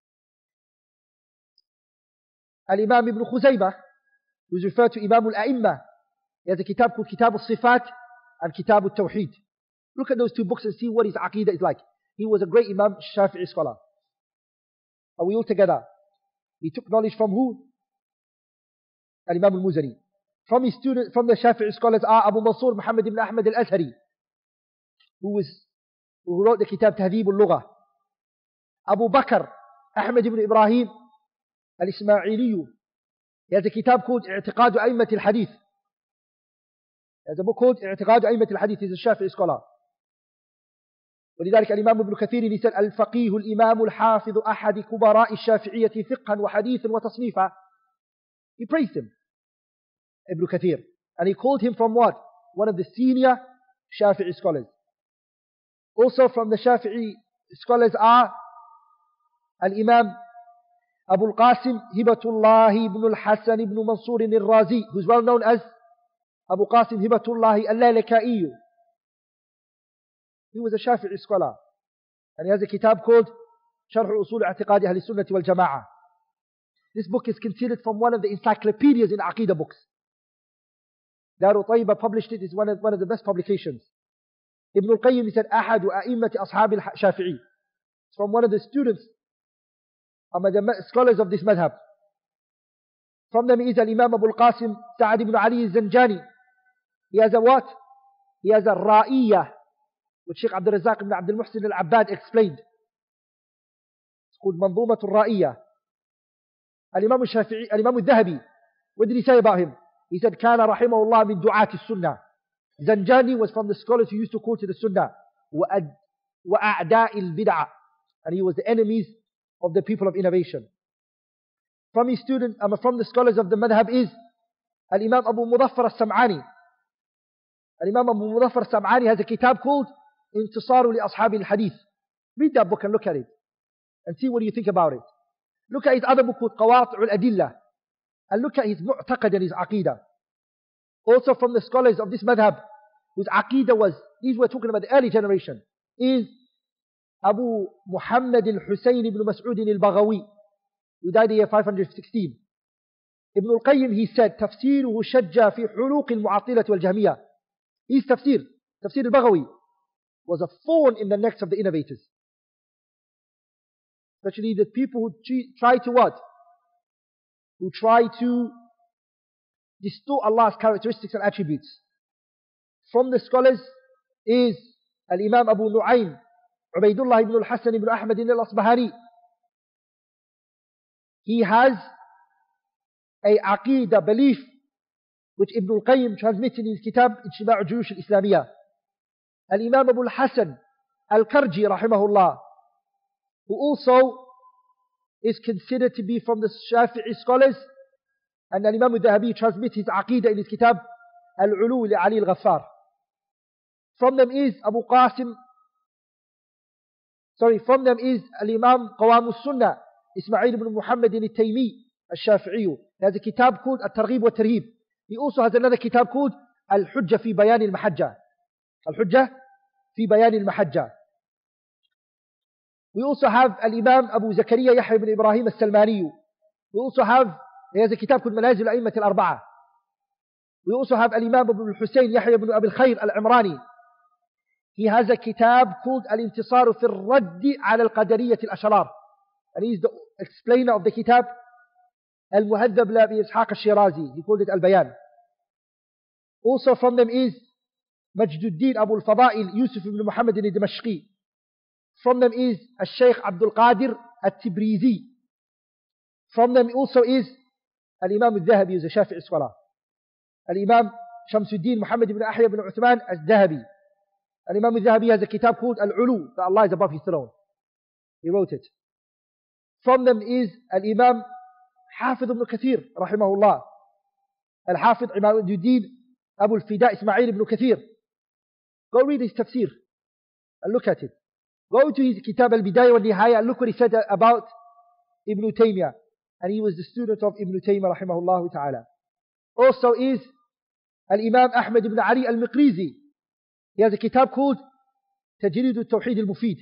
Al-Imam Ibn Khuzaymah, who is referred to Imam al-A'imma, he has a kitab called Kitab al-Sifat and Kitab al-Tawheed. Look at those two books and see what his aqidah is like. He was a great Imam Shafi'i scholar. Are we all together? He took knowledge from who? Al-Imam al-Muzani. From his students, from the Shafi'i scholars are Abu Mansur Muhammad ibn Ahmad al-Azhari, who wrote the kitab Tahdhib al-Lugha. Abu Bakr Ahmad ibn Ibrahim al-Ismaili, he has a kitab called I'tiqad A'immat al-Hadith. He has a book called I'tiqad A'immat al-Hadith. He's a Shafi'i scholar. ولذلك الإمام ابن كثير يسأل الفقيه الإمام الحافظ أحد كبراء الشافعية فقها وحديثا وتصنيفا. He praised him, Ibn Kathir, and he called him from what? One of the senior Shafi'i scholars. Also from the Shafi'i scholars are Al-Imam Abu al-Qasim Hibatullah ibn al-Hasan ibn Mansur al-Razi, who's well known as Abu Qasim Hibatullah al-Lalaka'i. He was a Shafi'i scholar, and he has a kitab called Sharh Usul I'tiqad Ahli Sunnah wal Jama'ah. This book is considered from one of the encyclopedias in Aqidah books. Darul Tayyiba published it. It's one of the best publications. Ibn al-Qayyim, he said, Ahadu a'immati ashab al-Shafi'i. It's from one of the students, the scholars of this madhab. From them is Al-Imam Abu al-Qasim Sa'ad ibn Ali al-Zanjani. He has a what? He has a Ra'iyah, which Sheikh Abdul Razak ibn Abdul Muhsin al-Abbad explained. It's called Manzumat al-Ra'iyah. Al-Imam al-Shafi'i, Al-Imam al-Dhahabi, what did he say about him? He said, كان رحمه الله من دعاة السنة. Zanjani was from the scholars who used to quote to the Sunnah. وَأَعْدَاءِ الْبِدْعَةِ, and he was the enemies of the people of innovation. From his student, from the scholars of the madhab is Al-Imam Abu Mudaffar al-Sam'ani. Al-Imam Abu Mudaffar al-Sam'ani has a kitab called Intisaru li Ashab al-Hadith. Read that book and look at it and see what you think about it. Look at his other book called Qawati' al-Adillah, and look at his mu'taqad and his aqidah. Also from the scholars of this madhab, whose aqidah was, these were talking about the early generation, is Abu Muhammad al-Husayn ibn Mas'ud al-Baghawi, who died in the year 516. Ibn al-Qayyim, he said, تفسيره شجّ في حلوق المعطلة والجهمية. His tafsir al-Baghawi, was a thorn in the necks of the innovators. Especially the people who try to what? Who try to distort Allah's characteristics and attributes. From the scholars is Al-Imam Abu Nu'aym, Ubaydullah ibn al-Hasan ibn Ahmad al-Asbahani. He has a aqidah belief which Ibn al-Qayyim transmitted in his kitab Ijtima' al-Juyush al-Islamiyah. Al-Imam Abu al-Hasan al-Karji rahimahullah, who also is considered to be from the Shafi'i scholars, and Al-Imam al-Dhahabi transmits his aqidah in his kitab Al-Ulu li Ali al-Ghaffar. From them is from them is Al-Imam Qawam al-Sunnah, Ismail ibn Muhammad al-Taymi al-Shafi'i. He has a kitab called Al-Targhib wa Tarhib. He also has another kitab called Al-Hujjah fi Bayan al-Mahajjah. Al-Hujjah fi Bayan al-Mahajjah. We also have Al-Imam Abu Zakaria Yahya ibn Ibrahim al-Salmani. We also have, he has a kitab called Manazil al-A'immat al-Arba'a. We also have Al-Imam Abu al-Husayn Yahya ibn Abi al-Khair al-Imrani. He has a kitab called Al-Intisar fi al-Raddi ala al-Qadariyyah al-Ashrar. And he is the explainer of the kitab Al-Muhaddab la bi Ishaq al-Shirazi. He called it Al-Bayan. Also from them is Majduddin Abu al-Fada'il Yusuf ibn Muhammad al-Dimashqi. From them is Al-Shaykh Abdul Qadir al-Tibrizi. From them also is Al-Imam al-Dhahabi, who is a Shafi'i scholar. Al-Imam Shamsuddin Muhammad ibn Ahya ibn Uthman al-Dhahabi. Al-Imam al-Dhahabi has a kitab called Al-Ulu, that Allah is above his throne. He wrote it. From them is Al-Imam Hafidh ibn Kathir, rahimahullah. Al-Hafidh Imaduddin Abu al-Fida Ismail ibn Kathir. Go read his tafsir and look at it. Go to his kitab Al-Bidayah wa Nihaya and look what he said about Ibn Taymiyyah. And he was the student of Ibn Taymiyyah, rahimahullah ta'ala. Also is Al-Imam Ahmad ibn Ali al-Miqrizi. He has a kitab called Tajrid al-Tawheed al-Mufid.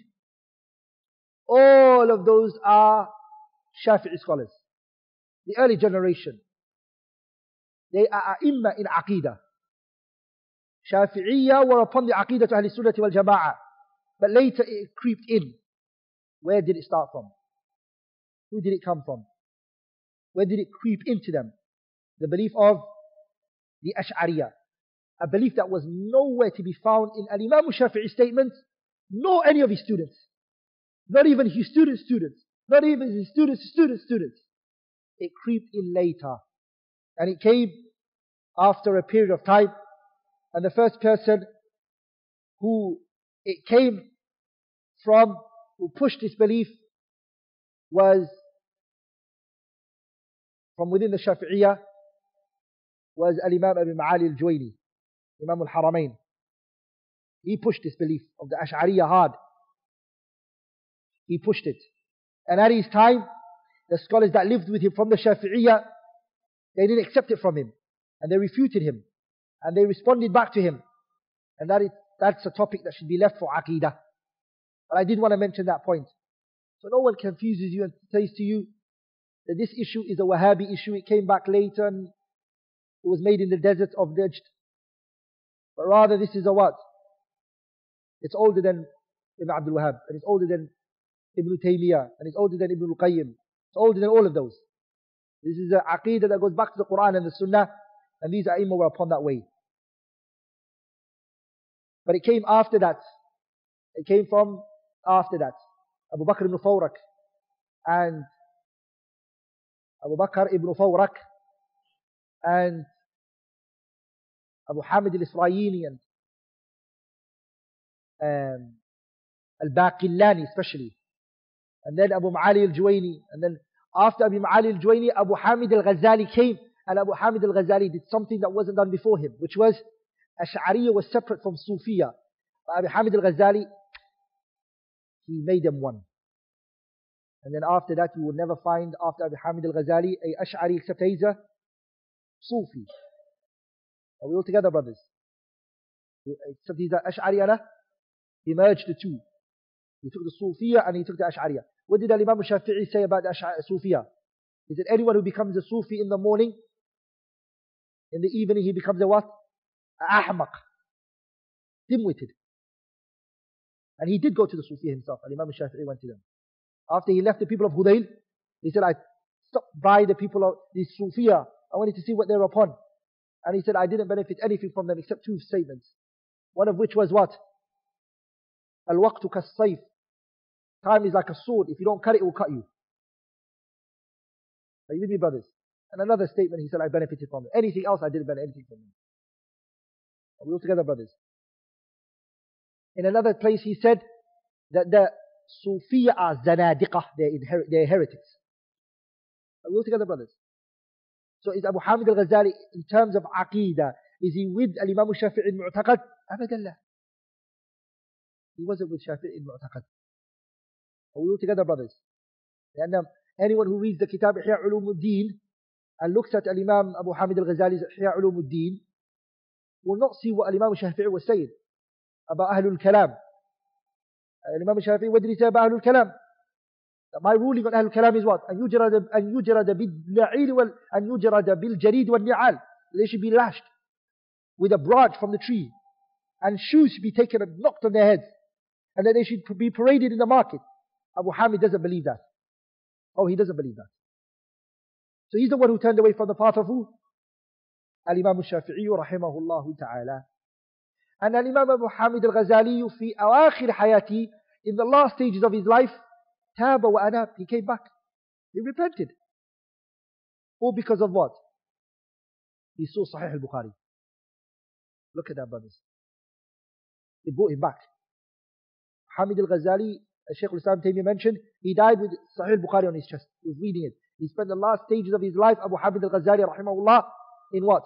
All of those are Shafi'i scholars. The early generation. They are a'imma in aqidah. Shafi'iyya were upon the aqidah to Ahl Sunnah wal Jama'ah. But later it creeped in. Where did it start from? Who did it come from? Where did it creep into them? The belief of the Ash'ariyah. A belief that was nowhere to be found in Al-Imam Shafi'i's statements, nor any of his students. Not even his students' students. Not even his students' students. It creeped in later. And it came after a period of time. And the first person who it came from, who pushed this belief, was from within the Shafi'iyah, was Al-Imam Abi Ma'ali al-Juwayni, Imam al-Haramain. He pushed this belief of the Ash'ariyah hard. He pushed it. And at his time, the scholars that lived with him from the Shafi'iyah, they didn't accept it from him. And they refuted him. And they responded back to him. And that's a topic that should be left for Aqidah. But I did want to mention that point. So no one confuses you and says to you that this issue is a Wahhabi issue. It came back later and it was made in the desert of Najd. But rather this is a what? It's older than Ibn Abdul Wahhab. And it's older than Ibn Taymiyyah. And it's older than Ibn al-Qayyim. It's older than all of those. This is an Aqidah that goes back to the Quran and the Sunnah. And these A'imah were upon that way. But it came after that. It came from after that. Abu Bakr ibn Fawrak and Abu Bakr ibn Fawrak and Abu Hamid al-Isra'ini and al-Baqillani especially. And then Abu Ma'ali al-Juwayni. And then after Abu Ma'ali al-Juwayni, Abu Hamid al-Ghazali came. And Abu Hamid al-Ghazali did something that wasn't done before him, which was Ash'ariyah was separate from Sufiya. But Abu Hamid al-Ghazali, he made them one. And then after that, you will never find after Abu Hamid al-Ghazali a Ash'ari except he's a Sufi. Are we all together, brothers? Except he's an Ash'ari, he merged the two. He took the Sufiya and he took the Ash'ariya. What did Imam Shafi'i say about the Sufiya? He said, anyone who becomes a Sufi in the morning, in the evening he becomes a what? Ahmaq. Dim-witted. And he did go to the Sufi himself, and Imam Shafi'i went to them. After he left the people of Hudayl, he said, I stopped by the people of the Sufiya. I wanted to see what they were upon. And he said, I didn't benefit anything from them except two statements. One of which was what? Al-waqtu kas-sayf. Time is like a sword. If you don't cut it, it will cut you. Are you with me, brothers? And another statement, he said, I benefited from it. Anything else, I didn't benefit anything from it. Are we all together, brothers? In another place, he said that the Sufiya are zanadiqah, they're heretics. Are we all together, brothers? So is Abu Hamid al-Ghazali, in terms of Aqeedah, is he with al-Imam al-Shafi'i al-Mu'taqad? Abadallah. He wasn't with Shafi'i al-Mu'taqad. Are we all together, brothers? And anyone who reads the Kitab Ihya Ulumuddin and looks at al-Imam Abu Hamid al-Ghazali's Ihya Ulumuddin will not see what al-Imam al-Shafi'i was saying about Ahlul Kalam. Imam al-Shafi'i, what did he say about Ahlul Kalam? That my ruling on Ahlul Kalam is what? أن يجرد بالنعيل وأن يجرد بالجريد والنعال. They should be lashed with a branch from the tree, and shoes should be taken and knocked on their heads, and then they should be paraded in the market. Abu Hamid doesn't believe that. Oh, he doesn't believe that. So he's the one who turned away from the path of who? Al-Imam al-Shafi'i rahimahullah ta'ala. And Al-Imam Abu Hamid al-Ghazali fi awakhir hayati, in the last stages of his life, taba wa anab, he came back. He repented. All because of what? He saw Sahih al-Bukhari. Look at that, brothers. It brought him back. Hamid al-Ghazali, as Shaykh al-Islam Taymiyyah mentioned, he died with Sahih al-Bukhari on his chest. He was reading it. He spent the last stages of his life, Abu Hamid al-Ghazali rahimahullah, in what?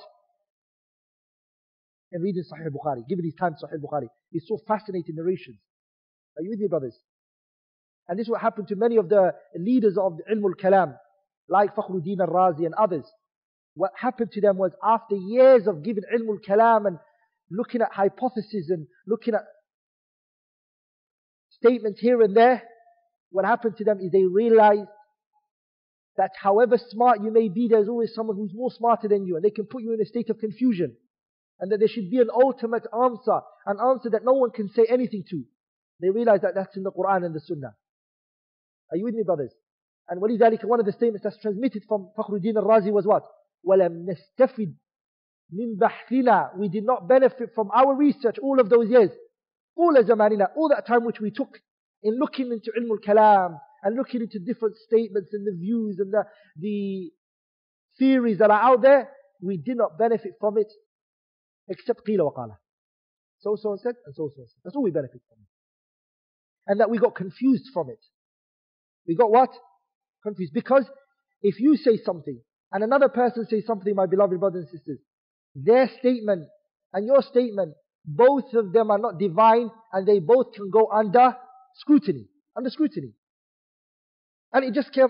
In reading Sahih al-Bukhari, giving his time to Sahih al-Bukhari. He saw fascinating narrations. Are you with me, brothers? And this is what happened to many of the leaders of the Ilm al-Kalam, like Fakhruddin al-Razi and others. What happened to them was, after years of giving Ilm al-Kalam and looking at hypotheses and looking at statements here and there, what happened to them is they realized that however smart you may be, there's always someone who's more smarter than you, and they can put you in a state of confusion. And that there should be an ultimate answer, an answer that no one can say anything to. They realized that that's in the Quran and the Sunnah. Are you with me, brothers? And وَلِذَلِكَ, one of the statements that's transmitted from Fakhruddin al-Razi was what? وَلَمْ نَسْتَفِدْ مِنْ بَحْثِنَا. We did not benefit from our research all of those years. All that time which we took in looking into Ilm al-Kalam and looking into different statements and the views and the theories that are out there, we did not benefit from it except qila wa qala. So said and so said. That's all we benefit from it. And that we got confused from it. We got what? Confused. Because if you say something and another person says something, my beloved brothers and sisters, their statement and your statement, both of them are not divine, and they both can go under scrutiny. Under scrutiny. And it just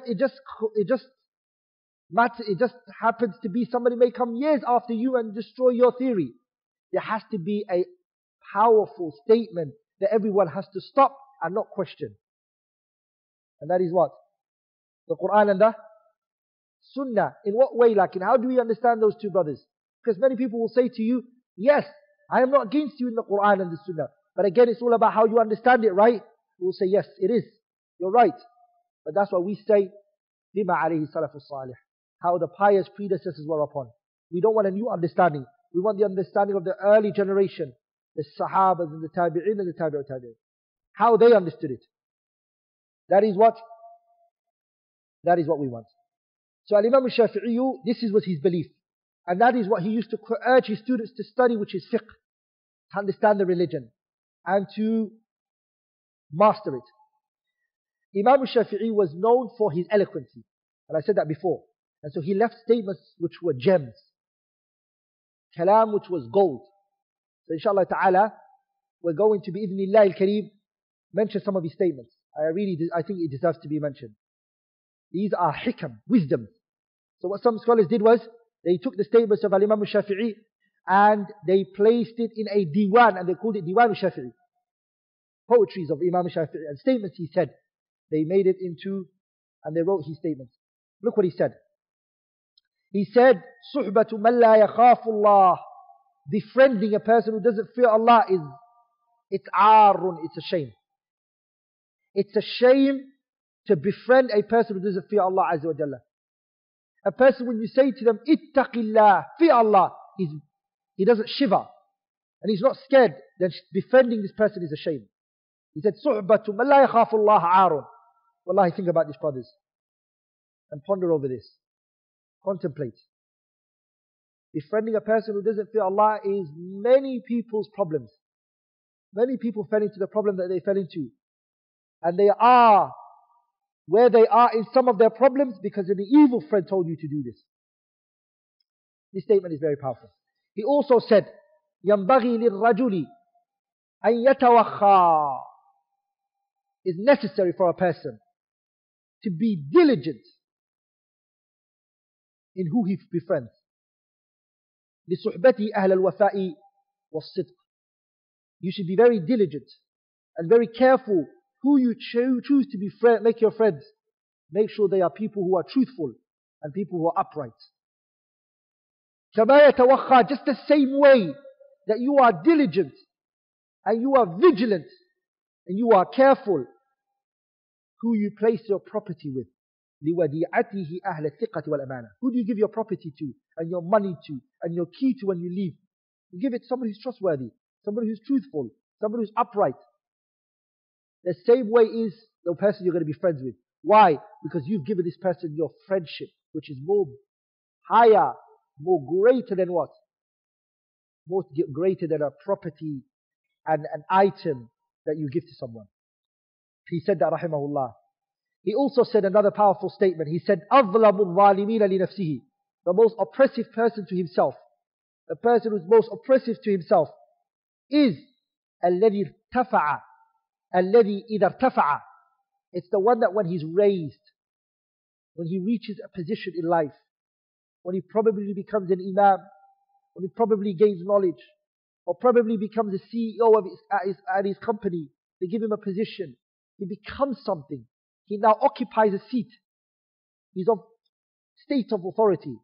happens to be somebody may come years after you and destroy your theory. There has to be a powerful statement that everyone has to stop and not question. And that is what? The Quran and the Sunnah. In what way? Like, how do we understand those two, brothers? Because many people will say to you, yes, I am not against you in the Quran and the Sunnah. But again, it's all about how you understand it, right? We will say, yes, it is. You're right. But that's what we say, Bima alayhi salafu salih. How the pious predecessors were upon. We don't want a new understanding. We want the understanding of the early generation. The Sahabas and the Tabi'in and the Tabi'ut Tabi'in. How they understood it. That is what we want. So Al-Imam al-Shafi'i, this was his belief. And that is what he used to urge his students to study, which is fiqh. To understand the religion. And to master it. Imam al-Shafi'i was known for his eloquence. And I said that before. And so he left statements which were gems. Kalam which was gold. So inshallah ta'ala, we're going to be, idhnillah al-kareem, mention some of his statements. I think it deserves to be mentioned. These are hikam, wisdom. So what some scholars did was, they took the statements of Al-Imam al-Shafi'i and they placed it in a diwan, and they called it Diwan al-Shafi'i. Poetries of Imam Shafi'i and statements he said. They made it into, and they wrote his statements. Look what he said. He said, صُحْبَةُ مَنْ لَا يَخَافُ اللَّهِ. Befriending a person who doesn't fear Allah it's arun, it's a shame. It's a shame to befriend a person who doesn't fear Allah Azza wa Jalla. A person, when you say to them, ittaqillah, fear Allah, he doesn't shiver and he's not scared, then befriending this person is a shame. He said, صُحْبَةُ مَنْ لَا يَخَافُ اللَّهَ عَارٌ. Wallahi, think about this, brothers, and ponder over this. Contemplate. Befriending a person who doesn't fear Allah is many people's problems. Many people fell into the problem that they fell into. And they are where they are in some of their problems because an evil friend told you to do this. This statement is very powerful. He also said, يَنْبَغِي لِلرَّجُلِ أَنْ يَتَوَخَّى. It's necessary for a person to be diligent in who he befriends. لِصُحْبَتِهِ أَهْلَ الْوَفَاءِ وَالصِّدْقِ. You should be very diligent and very careful who you choose to be make your friends. Make sure they are people who are truthful and people who are upright. كَمَا يَتَوَخَّى. Just the same way that you are diligent and you are vigilant and you are careful who you place your property with. لِوَدِيعَتِهِ أَهْلَ الثِّقَةِ وَالْأَمَانَةِ. Who do you give your property to and your money to and your key to when you leave? You give it to somebody who's trustworthy, somebody who's truthful, somebody who's upright. The same way is the person you're going to be friends with. Why? Because you've given this person your friendship, which is more higher, more greater than what? More greater than a property and an item that you give to someone. He said that, rahimahullah. He also said another powerful statement. He said, أَظْلَمُ الظَّالِمِينَ لِنَفْسِهِ. The most oppressive person to himself, the person who's most oppressive to himself, is الَّذِي ارْتَفَعَ. الَّذِي إِذَا ارْتَفَعَ. It's the one that when he's raised, when he reaches a position in life, when he probably becomes an imam, when he probably gains knowledge, or probably becomes the CEO of his company, they give him a position, he becomes something. He now occupies a seat. He's of state of authority.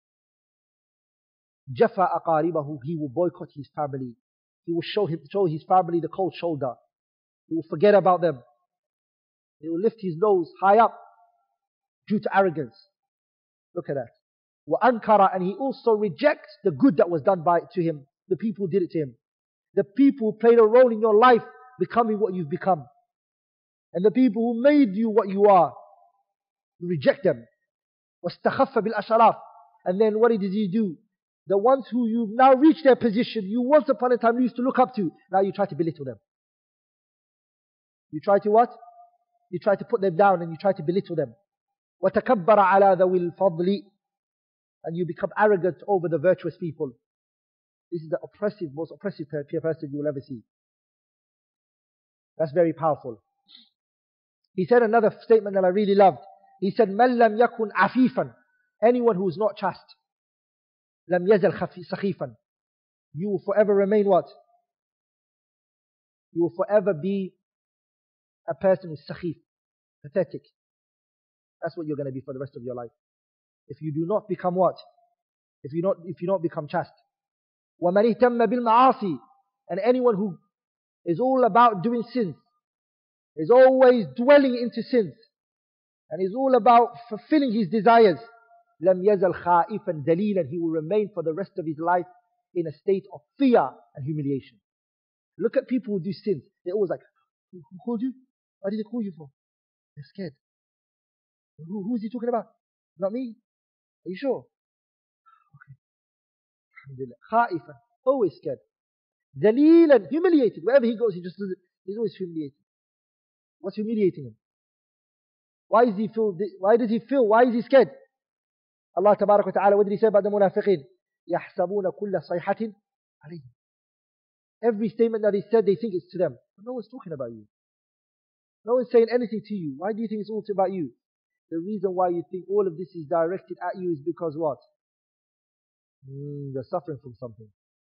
Jafa aqaribahu. He will boycott his family. He will show his family the cold shoulder. He will forget about them. He will lift his nose high up due to arrogance. Look at that. وَأَنْكَرَ. And he also rejects the good that was done to him. The people who did it to him. The people who played a role in your life becoming what you've become. And the people who made you what you are, you reject them. وَاسْتَخَفَّ بِالْأَشَرَافِ. And then what did he do? The ones who you've now reached their position, you once upon a time used to look up to, now you try to belittle them. You try to what? You try to put them down and you try to belittle them. وَتَكَبَّرَ عَلَى ذَوِي الْفَضْلِ. And you become arrogant over the virtuous people. This is the most oppressive person you will ever see. That's very powerful. He said another statement that I really loved. He said, مَنْ لَمْ يَكُنْ عَفِيفًا. Anyone who is not chaste. لَمْ يَزَلْ سَخِيفًا. You will forever remain what? You will forever be a person who's sakhif, pathetic. That's what you're going to be for the rest of your life. If you do not become what? If you not become chaste. وَمَنِ اهْتَمَّ بِالْمَعَاصِي. And anyone who is all about doing sins, is always dwelling into sins, and is all about fulfilling his desires, لَمْ يَزَلْ خَائِفًا دَلِيلًا. He will remain for the rest of his life in a state of fear and humiliation. Look at people who do sins. They're always like, who called you? What did he call you for? They're scared. Who is he talking about? Not me. Are you sure? Okay. Alhamdulillah. خَائِفًا. Always scared. دَلِيلًا. Humiliated. Wherever he goes, he's always humiliated. What's humiliating him? Why does he feel? Why is he scared? Allah Tabarak wa Ta'ala, what did he say about the munafiqeen? يَحْسَبُونَ كُلَّ صَيْحَةٍ عَلَيْهِمْ. Every statement that he said, they think it's to them. But no one's talking about you. No one's saying anything to you. Why do you think it's all about you? The reason why you think all of this is directed at you is because what? You're suffering from something.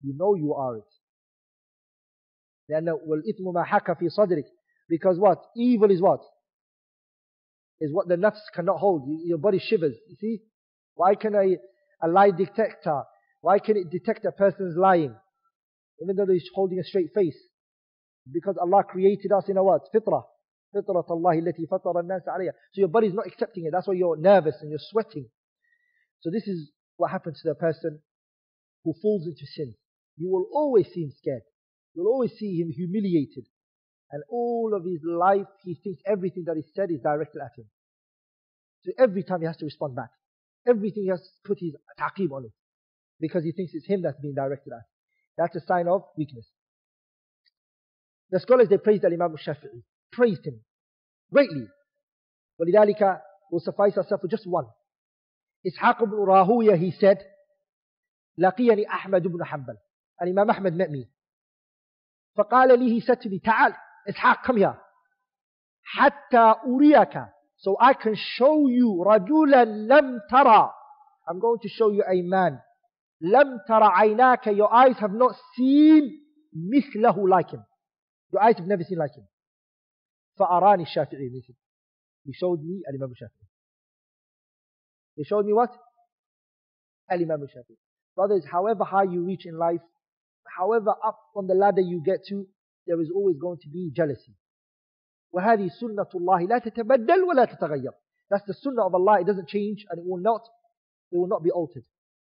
You know you are it. لأن والإثم ما حك في صدرك. Because what? Evil is what? Is what the nafs cannot hold. Your body shivers. You see? Why can a lie detector, why can it detect a person's lying? Even though he's holding a straight face. Because Allah created us in a what? Fitrah. فطرة الله التي فطر الناس عليها. So your body is not accepting it. That's why you're nervous and you're sweating. So this is what happens to the person who falls into sin. You will always see him scared. You'll always see him humiliated. And all of his life, he thinks everything that is said is directed at him. So every time he has to respond back. Everything he has to put his taqib on it. Because he thinks it's him that's being directed at. That's a sign of weakness. The scholars, they praised Imam al-Shafi'i. Praised him greatly. ولذلك will suffice ourselves with just one. Ishaq ibn Rahuya, he said, لقيني أحمد بن حنبل. And Imam Ahmad met me. فقال لي, he said to me, تعال, Ishaq, come here. حتى أريك. So I can show you رجلا لم ترى. I'm going to show you a man. لم ترى عيناك. Your eyes have not seen مثله like him. Your eyes have never seen like him. فأراني الشافعي مثل. He showed me Imam al-Shafi'i. He showed me what? Imam al-Shafi'i. Brothers, however high you reach in life, however up on the ladder you get to, there is always going to be jealousy. وهذه سنة الله لا تتبدل ولا تتغير. That's the sunnah of Allah. It doesn't change and it will not be altered.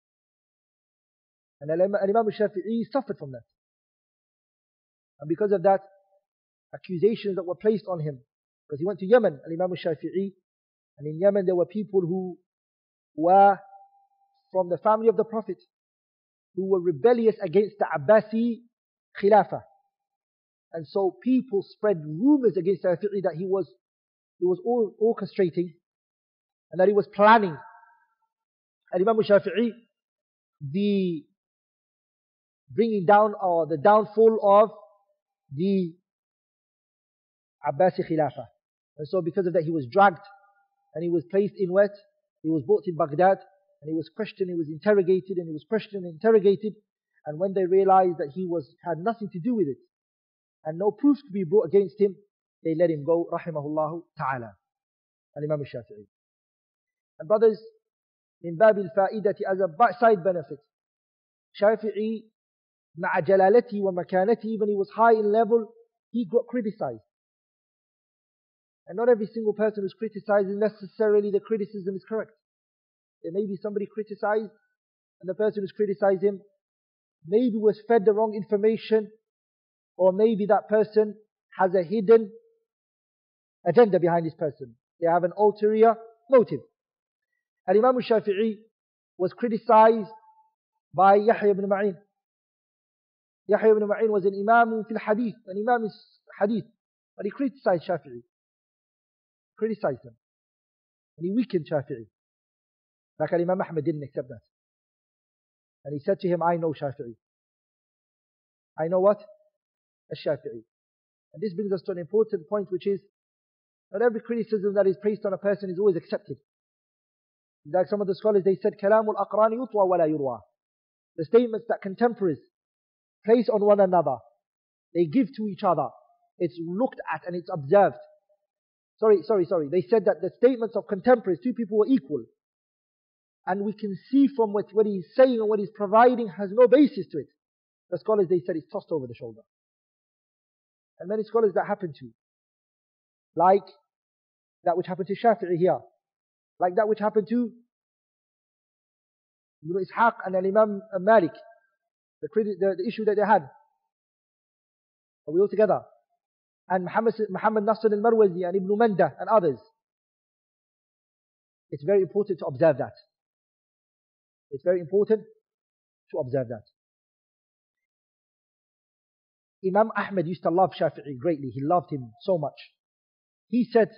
And Imam al-Shafi'i suffered from that. And because of that, accusations that were placed on him, because he went to Yemen, Imam al-Shafi'i, and in Yemen there were people who were from the family of the Prophet, who were rebellious against the Abbasi Khilafah. And so people spread rumors against Shafi'i that he was orchestrating and that he was planning. And Imam al-Shafi'i, the bringing down or the downfall of the Abbasi Khilafah. And so because of that he was dragged and he was placed in wet. He was brought in Baghdad and he was questioned, he was interrogated and he was questioned and interrogated. And when they realized that he had nothing to do with it and no proof to be brought against him, they let him go, rahimahullah ta'ala. Al-Imam al-Shafi'i. And brothers, in Babil Fa'idati, as a side benefit, Shafi'i, مع جلالته ومكانته, when he was high in level, he got criticized. And not every single person who's criticizing necessarily the criticism is correct. There may be somebody criticized, and the person who's criticized him maybe was fed the wrong information, or maybe that person has a hidden agenda behind this person. They have an ulterior motive. And Imam al-Shafi'i was criticized by Yahya ibn Ma'in. Yahya ibn Ma'in was an imam fil hadith, an imam is hadith, but he criticized Shafi'i. Criticized him. And he weakened Shafi'i. Like Imam Ahmad didn't accept that. And he said to him, I know Shafi'i. I know what? Al-Shafi'i. And this brings us to an important point, which is, not every criticism that is placed on a person is always accepted. Like some of the scholars, they said, كَلَامُ الْأَقْرَانِ يُطْوَى وَلَا يُرْوَى. The statements that contemporaries place on one another, they give to each other, it's looked at and it's observed. Sorry. They said that the statements of contemporaries, two people were equal. And we can see from what he's saying and what he's providing has no basis to it. The scholars, they said it's tossed over the shoulder. And many scholars that happened to. Like that which happened to Shafi'i here. Like that which happened to Ibn Ishaq and Imam Malik. The issue that they had. Are we all together? And Muhammad Nasr al-Marwazi and Ibn Manda and others. It's very important to observe that. It's very important to observe that. Imam Ahmad used to love Shafi'i greatly. He loved him so much. He said,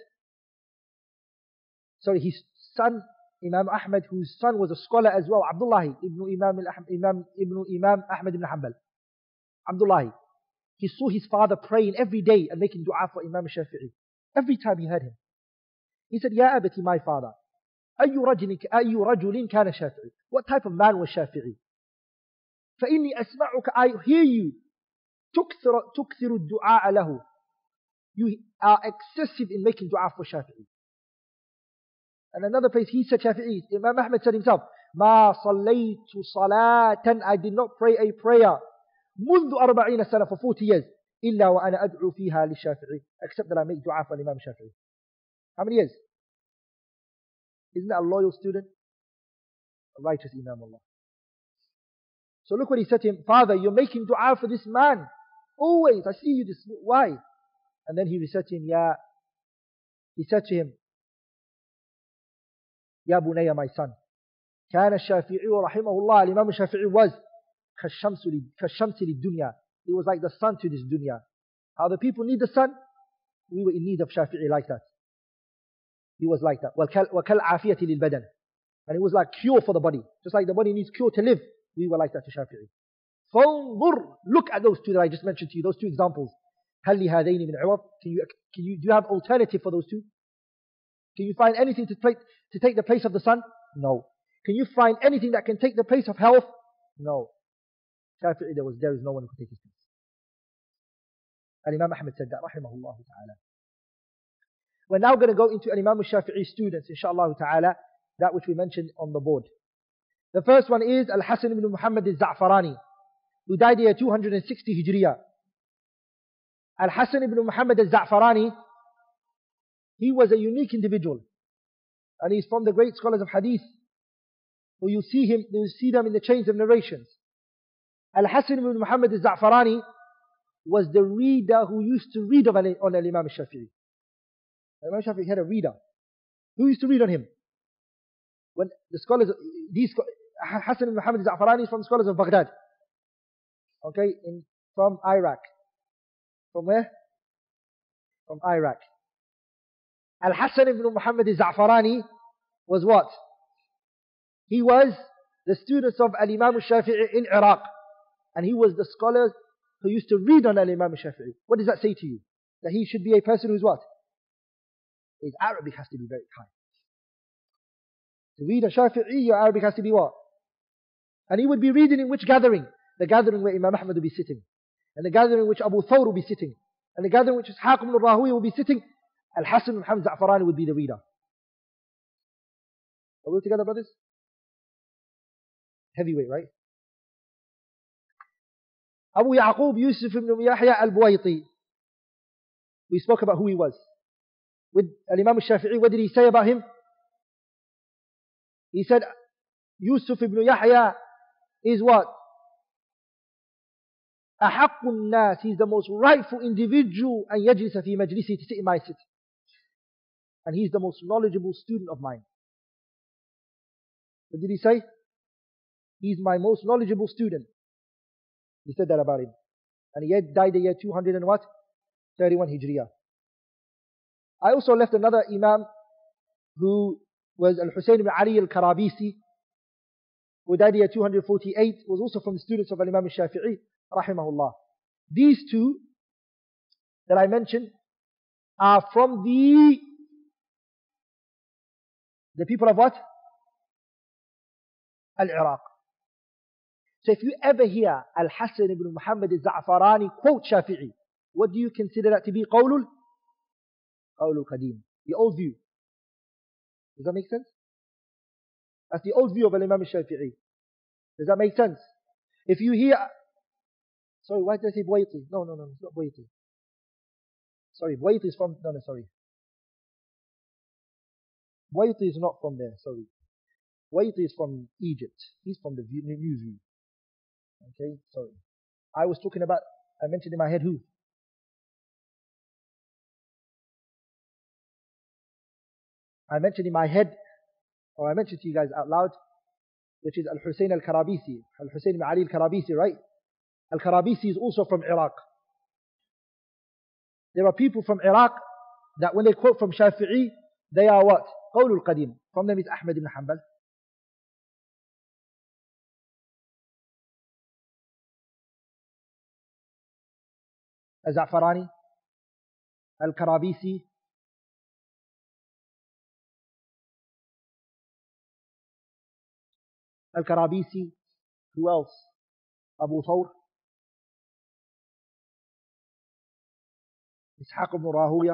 his son, Imam Ahmad, whose son was a scholar as well, Abdullah ibn Imam Ahmad ibn Hanbal. Abdullah. He saw his father praying every day and making dua for Imam Shafi'i. Every time he heard him. He said, Ya abati, my father, أي رجل كان شافعي. What type of man was Shafi'i? فإني أسمعك, I hear you, تكثر الدعاء له. You are excessive in making dua for Shafi'i. And another place he said Shafi'i, Imam Ahmad said himself, ما صليت صلاة, I did not pray a prayer منذ 40 سنة, for 40 years, إلا وأنا أدعو فيها للشافعي, except that I make dua for Imam Shafi'i. How many years? Isn't that a loyal student? A righteous Imam Allah. So look what he said to him, Father, you're making dua for this man. Always, I see you this, why? And then he said to him, he said to him, يا بني, my son, كان الشافعي رحمه الله, Imam Shafi'i was كالشمس للدنيا. He was like the sun to this dunya. How the people need the sun, we were in need of Shafi'i like that. He was like that. وكالعافية للبدن. And it was like cure for the body. Just like the body needs cure to live, we were like that to Shafi'i. فانظر, look at those two that I just mentioned to you, those two examples. هل لهذين من عوض? Do you have alternative for those two? Can you find anything to take the place of the sun? No. Can you find anything that can take the place of health? No. Shafi'i, there is no one who can take his place. And Imam Ahmad said that, rahimahullah ta'ala. We're now going to go into Imam Shafi'i students, inshaAllah ta'ala, that which we mentioned on the board. The first one is Al-Hasan ibn Muhammad al-Za'farani, who died year 260 Hijriya. Al-Hasan ibn Muhammad al-Za'farani, he was a unique individual. And he's from the great scholars of hadith, who you see them in the chains of narrations. Al-Hasan ibn Muhammad al-Za'farani was the reader who used to read on Imam al-Shafi'i. Imam Shafi'i had a reader. Who used to read on him? When the scholars, Hasan ibn Muhammad al-Za'farani is from the scholars of Baghdad. Okay, from Iraq. From where? From Iraq. Al-Hasan ibn Muhammad al-Za'farani was what? He was the students of Al-Imam al-Shafi'i in Iraq. And he was the scholar who used to read on Al-Imam al-Shafi'i. What does that say to you? That he should be a person who's what? His Arabic has to be very high. To read on Shafi'i, your Arabic has to be what? And he would be reading in which gathering? The gathering where Imam Ahmad would be sitting. And the gathering in which Abu Thawr would be sitting. And the gathering in which Ishaq ibn Rahuwi would be sitting. Al-Hasan ibn Muhammad al-Za'farani would be the reader. Are we all together, brothers? Heavyweight, right? Abu Ya'qub Yusuf ibn Yahya al-Buwayti. We spoke about who he was. With Imam al-Shafi'i, what did he say about him? He said, Yusuf ibn Yahya is what? أحق الناس, he's the most rightful individual أن يجلس في مجلسي, to sit in my seat. And he's the most knowledgeable student of mine. What did he say? He's my most knowledgeable student. He said that about him. And he died the year 200 and what? 31 Hijriya. I also left another Imam who was Al-Husayn ibn Ali al-Karabisi, who died the year 248, was also from the students of Imam al-Shafi'i, rahimahullah. These two that I mentioned are from the people of what? Al-Iraq. So if you ever hear Al-Hasan ibn Muhammad al-Za'farani quote Shafi'i, what do you consider that to be? Qawlul Qadim. The old view. Does that make sense? That's the old view of Imam al-Shafi'i. Does that make sense? If you hear... Sorry, why did I say Buwayti? No, it's not Buwayti. Sorry, Buwayti is from... No, sorry. Buwayti is not from there, sorry. Buwayti is from Egypt. He's from the new view. Okay, sorry. I was talking about... I mentioned in my head who? I mentioned in my head, or I mentioned to you guys out loud, which is Al-Husayn al-Karabisi. Al-Husayn ibn Ali al-Karabisi, right? Al-Karabisi is also from Iraq. There are people from Iraq that when they quote from Shafi'i, they are what? Qawlul Qadim. From them is Ahmad ibn Hanbal. Al-Za'farani, Al-Karabisi. Al-Karabisi. Who else? Abu Thawr, Ishaq ibn Rahuya,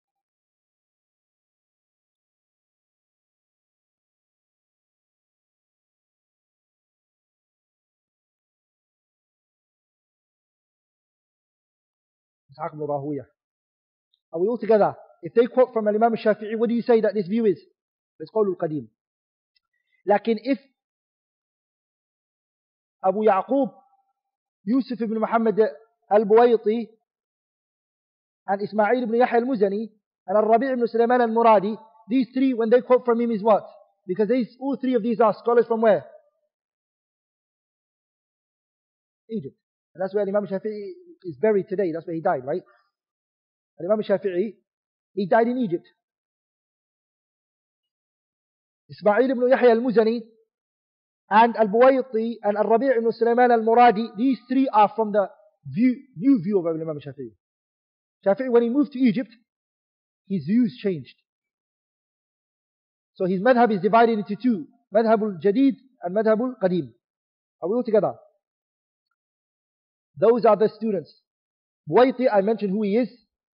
Ishaq ibn Rahuya. Are we all together? If they quote from Imam al-Shafi'i, what do you say that this view is? It's Qawl al-Qadim. Lakin if Abu Yaqub, Yusuf ibn Muhammad al-Buwayti, and Ismail ibn Yahya al-Muzani, and Al-Rabi' ibn Sulaiman al-Muradi, these three, when they quote from him, is what? Because all three of these are scholars from where? Egypt. And that's where Imam Shafi'i is buried today. That's where he died, right? And Imam Shafi'i, he died in Egypt. Ismail ibn Yahya al-Muzani and Al-Buwayti and Al-Rabi' ibn Sulaiman al-Muradi, these three are from the new view of Imam Shafi'i. Shafi'i, when he moved to Egypt, his views changed. So his madhab is divided into two. Madhab al-Jadid and Madhab al-Qadim. Are we all together? Those are the students. Buwayti, I mentioned who he is.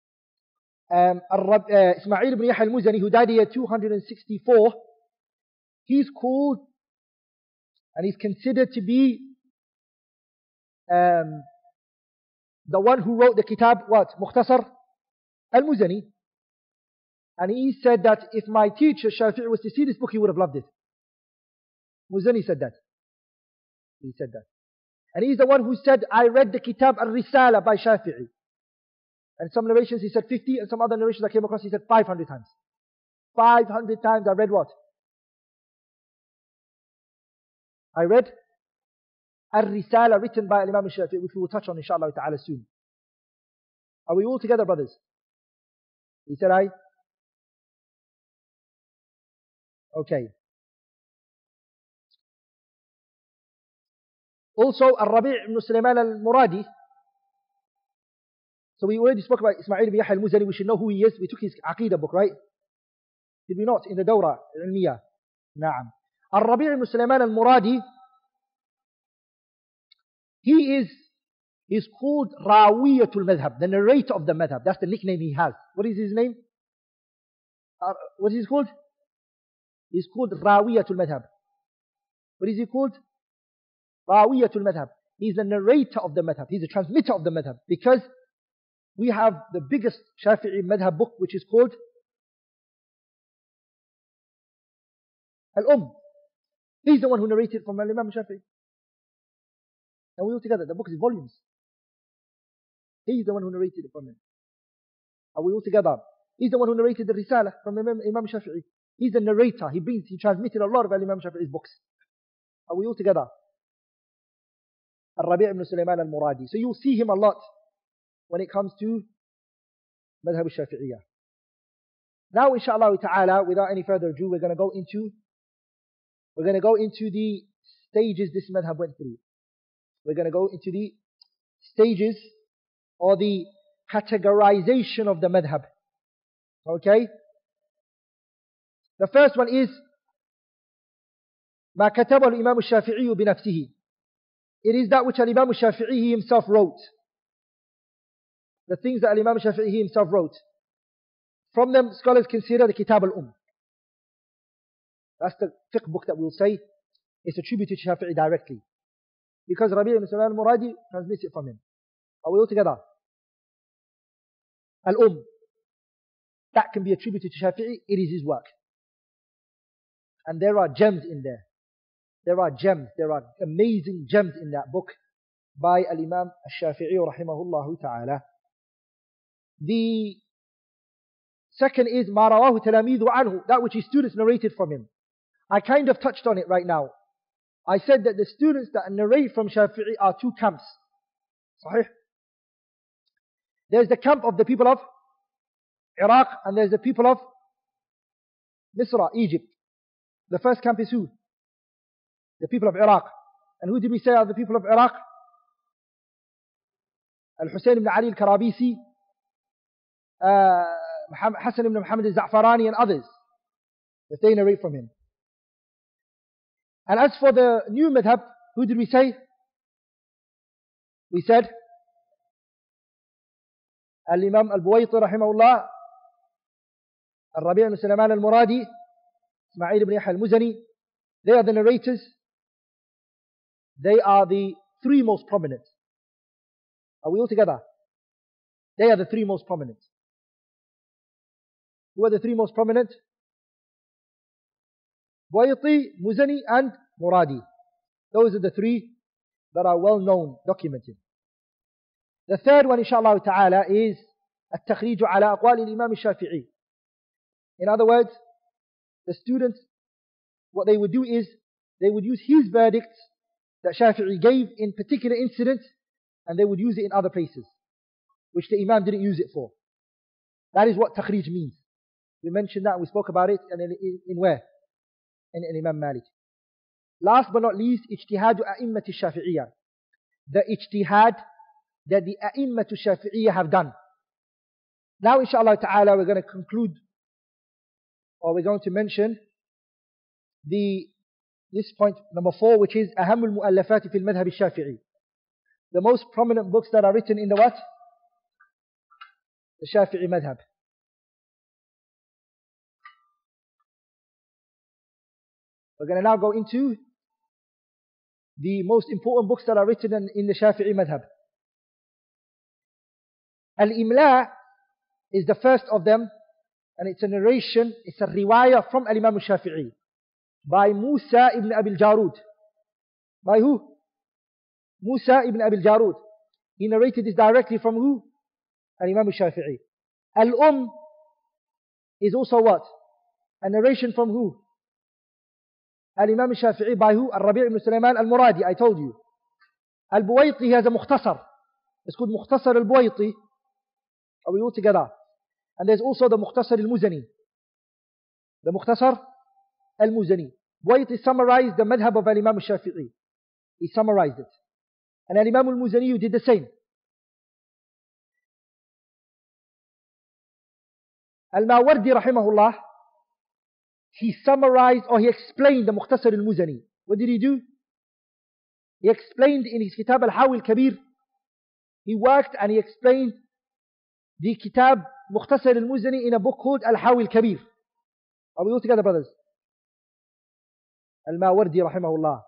Ismail ibn Yahya al-Muzani, who died here 264, he's called and he's considered to be the one who wrote the kitab, what? Mukhtasar al-Muzani. And he said that if my teacher Shafi'i was to see this book, he would have loved it. Muzani said that. He said that. And he's the one who said, I read the kitab al-Risala by Shafi'i. And some narrations he said 50, and some other narrations I came across he said 500 times. 500 times I read what? I read Al-Risala written by Imam Shafi'i, which we will touch on inshallah ta'ala soon. Are we all together, brothers? He said I. Okay. Also, Al-Rabi' ibn Sulaiman al-Muradi. So we already spoke about Ismail ibn Yahya al-Muzani. We should know who he is. We took his Aqidah book, right? Did we not? In the Dawra al-Ilmiyah. Na'am. Al-Rabi' ibn Sulaiman al-Muradi, he is called Rawiyatul Madhab, the narrator of the Madhab. That's the nickname he has. What is his name? What is he called? He's called Rawiyatul Madhab. What is he called? Rawiyatul Madhab. He's the narrator of the Madhab. He's the transmitter of the Madhab. Because we have the biggest Shafi'i Madhab book, which is called Al-Umm. He's the one who narrated from Imam Shafi'i. And we all together, the book is volumes. He's the one who narrated it from him. Are we all together? He's the one who narrated the Risala from Imam Shafi'i. He's the narrator. He transmitted a lot of Imam Shafi'i's books. Are we all together? Al-Rabi' ibn Sulaiman al-Muradi. So you'll see him a lot when it comes to Madhab al-Shafi'iyah. Now, inshallah ta'ala, without any further ado, we're going to go into the stages this madhab went through. We're going to go into the stages or the categorization of the madhab. Okay? The first one is ما كتبه الإمام الشافعي بنفسه. It is that which Imam al-Shafi'i himself wrote. The things that Imam al-Shafi'i himself wrote. From them, scholars consider the Kitab al-Umm. That's the fiqh book that we'll say is attributed to Shafi'i directly. Because Rabi' ibn Sulaiman al-Muradi transmits it from him. Are we all together? Al-Umm. That can be attributed to Shafi'i. It is his work. And there are gems in there. There are gems. There are amazing gems in that book by Al-Imam al-Shafi'i rahimahullah ta'ala. The second is مَا رَوَاهُ تَلَامِيذُ عَنْهُ, that which his students narrated from him. I kind of touched on it right now. I said that the students that narrate from Shafi'i are two camps. Sahih? There's the camp of the people of Iraq and there's the people of Misra, Egypt. The first camp is who? The people of Iraq. And who did we say are the people of Iraq? Al-Hussein ibn Ali al-Karabisi, Hassan ibn Muhammad al-Za'farani and others. If they narrate from him. And as for the new madhab, who did we say? We said Al-Imam Al-Buwayti rahimahullah, Al-Rabi' ibn Sulaiman Al-Muradi, Ismail ibn Yahya Al-Muzani, they are the narrators. They are the three most prominent. Are we all together? They are the three most prominent. Who are the three most prominent? Buwayti, Muzani and Muradi. Those are the three that are well known, documented. The third one, inshallah ta'ala, is التخريج على أقوال الإمام الشافعي. In other words, the students, what they would do is, they would use his verdicts that Shafi'i gave in particular incidents, and they would use it in other places, which the Imam didn't use it for. That is what takhrij means. We mentioned that, we spoke about it, and in where? In Imam Malik. Last but not least, ijtihadu a'immati shafi'iyya. The ijtihad that the a'immatu shafi'iyya have done. Now, inshallah ta'ala, we're going to conclude, or we're going to mention this point number 4, which is أهم المؤلفات في المذهب الشافعي. The most prominent books that are written in the what? The Shafi'i madhab. We're going to now go into the most important books that are written in the Shafi'i madhab. Al-Imla is the first of them, and it's a narration, it's a riwayah from Al-Imam al-Shafi'i by Musa ibn Abi al-Jarud. By who? Musa ibn Abi al-Jarud. He narrated this directly from who? Al-Imam al-Shafi'i. Al-Umm is also what? A narration from who? Al-Imam al-Shafi'i by who? Al-Rabi' ibn Sulaiman al-Muradi, I told you. Al-Buwayti has a mukhtasar. It's called Mukhtasar al-Buwayti. Are we all together? And there's also the Mukhtasar al-Muzani. The Mukhtasar al-Muzani. Buwayti summarized the madhab of Al-Imam al-Shafi'i. He summarized it. And Al-Imam al-Muzani did the same. Al-Mawardi rahimahullah, he summarized or he explained the Mukhtasar al-Muzani. What did he do? He explained in his Kitab al-Hawi al-Kabir. He worked and he explained the Kitab Mukhtasar al-Muzani in a book called Al-Hawi al-Kabir. Are we all together, brothers? Al-Mawardi rahimahullah.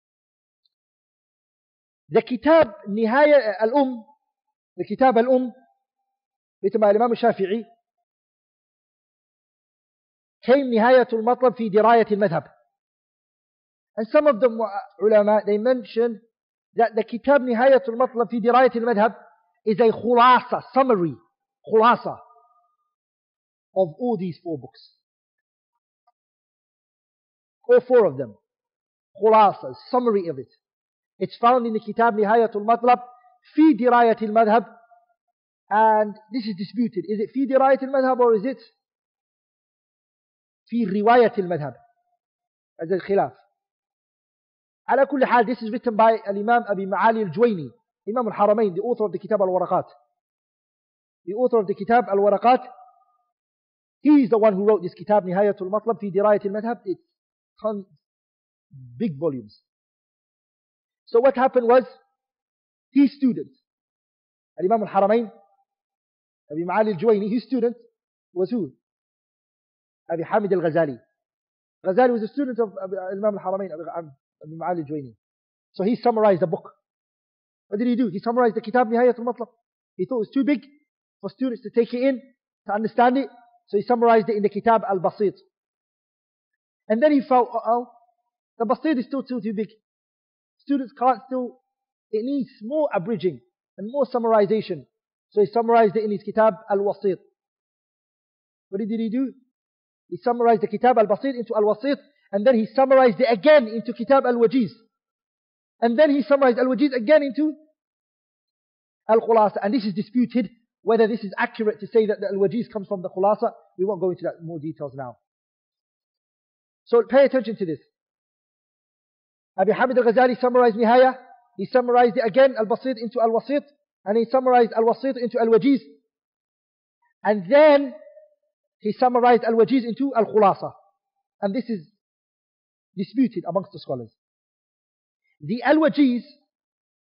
The Kitab Nihaya al-Umm, the Kitab al-Umm, written by Imam al-Shafi'i, came Nihayatul Matlab fi Dirayatil Madhab. And some of the ulama, they mention that the Kitab Nihayatul Matlab fi Dirayatil Madhab is a khulasa, summary, khulasa of all these 4 books. All 4 of them. Khulasa, summary of it. It's found in the Kitab Nihayatul Matlab fi Dirayatil Madhab. And this is disputed. Is it fi Dirayatil Madhab or is it في رواية المذهب? هذا الخلاف. على كل حال, this is written by Imam Abi Ma'ali al-Juwayni, Imam al-Haramain, the author of the Kitab al-Waraqat. The author of the Kitab al-Waraqat, he is the one who wrote this Kitab Nihayatul Matlab fi Dirayat al-Madhab. It's tons, big volumes. So what happened was, his student, Imam al-Haramain, Abi Ma'ali al-Juwayni, his student was who? Abi Hamid al-Ghazali. Ghazali was a student of Imam al-Haramain, Abi Ma'ali al-Juwayni. So he summarized the book. What did he do? He summarized the Kitab Nihayatul Matlab. He thought it was too big for students to take it in, to understand it. So he summarized it in the Kitab al-Basit. And then he felt, the Basit is still too big. Students can't still, it needs more abridging and more summarization. So he summarized it in his Kitab al-Wasit. What did he do? He summarized the Kitab al-Basit into al-Wasit, and then he summarized it again into Kitab al-Wajiz. And then he summarized al-Wajiz again into al-Khulasa. And this is disputed, whether this is accurate to say that the al-Wajiz comes from the Khulasa. We won't go into that more details now. So pay attention to this. Abi Hamid al-Ghazali summarized Nihaya. He summarized it again, al-Basit into al-Wasit. And he summarized al-Wasit into al-Wajiz. And then he summarized al-Wajiz into al-Khulasa. And this is disputed amongst the scholars. The al-Wajiz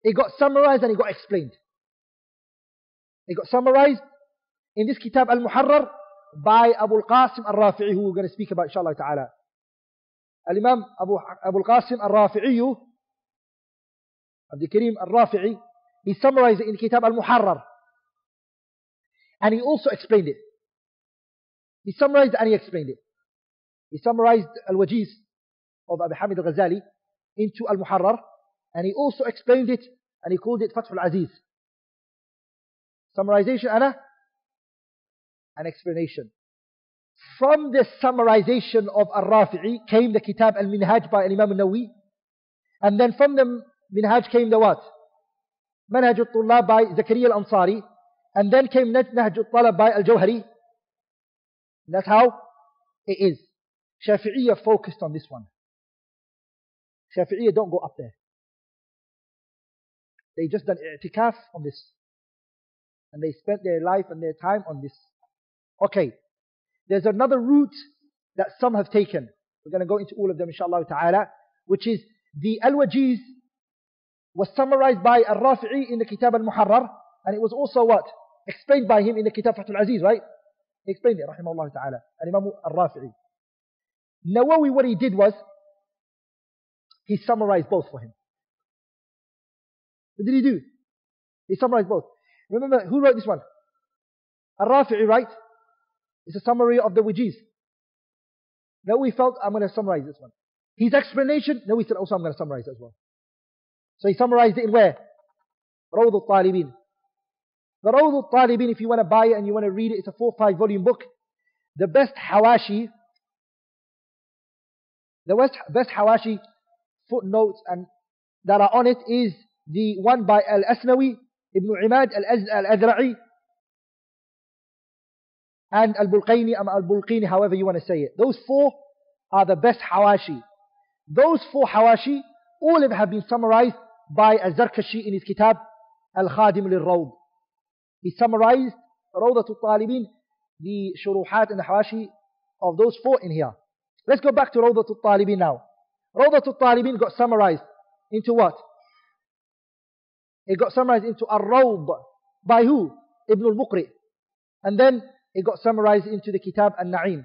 It got summarized and it got explained. It got summarized in this Kitab Al-Muharrar by Abu al-Qasim al-Rafi'i, who we're going to speak about inshallah ta'ala. Al-Imam Abu al-Qasim al-Rafi'i, Abdul Karim al-Rafi'i, he summarized it in Kitab Al-Muharrar. And he also explained it. He summarized and he explained it. He summarized Al-Wajiz of Abu Hamid al-Ghazali into Al-Muharrar, and he also explained it and he called it Fathul Aziz. Summarization and an explanation. From the summarization of Al-Rafi'i came the Kitab Al-Minhaj by Imam Al-Nawawi, and then from the Minhaj came the what? Manhaj al-Tullab by Zakaria al-Ansari, and then came Nahj al-Talab by Al-Jawhari. That's how it is. Shafi'iyya focused on this one. Shafi'iyya don't go up there. They just done i'tikaf on this. And they spent their life and their time on this. Okay. There's another route that some have taken. We're going to go into all of them inshallah ta'ala. Which is the Al-Wajiz was summarized by Al-Rafi'i in the Kitab Al-Muharrar. And it was also what? Explained by him in the Kitab Fathul Aziz, right? He explained it, rahimahullah ta'ala. Al-Imam Al-Rafi'i. Nawawi, what he did was, he summarized both for him. What did he do? He summarized both. Remember, who wrote this one? Al-Rafi'i, right? It's a summary of the Wajiz. Nawawi felt, I'm going to summarize this one. His explanation, Nawawi said, also I'm going to summarize it as well. So he summarized it in where? Rawd al-Talibin. The Rawd al-Talibin, if you want to buy it and you want to read it, it's a 4 or 5 volume book. The best Hawashi footnotes and that are on it is the one by Al-Asnawi, Ibn Imad Al-Azra'i, and Al-Bulqayni, Al-Bulqini, however you want to say it. Those 4 are the best Hawashi. Those 4 Hawashi, all of them have been summarized by Al-Zarkashi in his kitab Al-Khadim lil-Rawd. He summarized Rawdat al-Talibin, the shuruhat and the Hawashi of those 4 in here. Let's go back to Rawdat al-Talibin now. Rawdat al-Talibin got summarized into what? It got summarized into Ar-Rawd by who? Ibn al-Muqri. And then it got summarized into the Kitab Al-Na'im.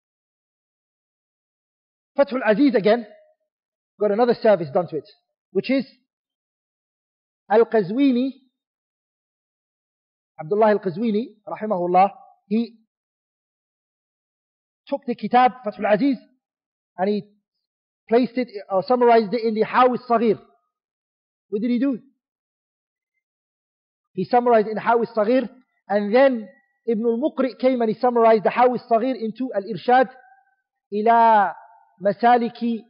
Fathul Aziz again got another service done to it, which is Al-Qazwini, Abdullah Al-Qazwini, rahimahullah, he took the Kitab Fathul Aziz and he placed it or summarized it in the Hawi Saghir. What did he do? He summarized in Hawi Saghir, and then Ibn al-Muqri came and he summarized the Hawi Saghir into Al-Irshad ila Masaliki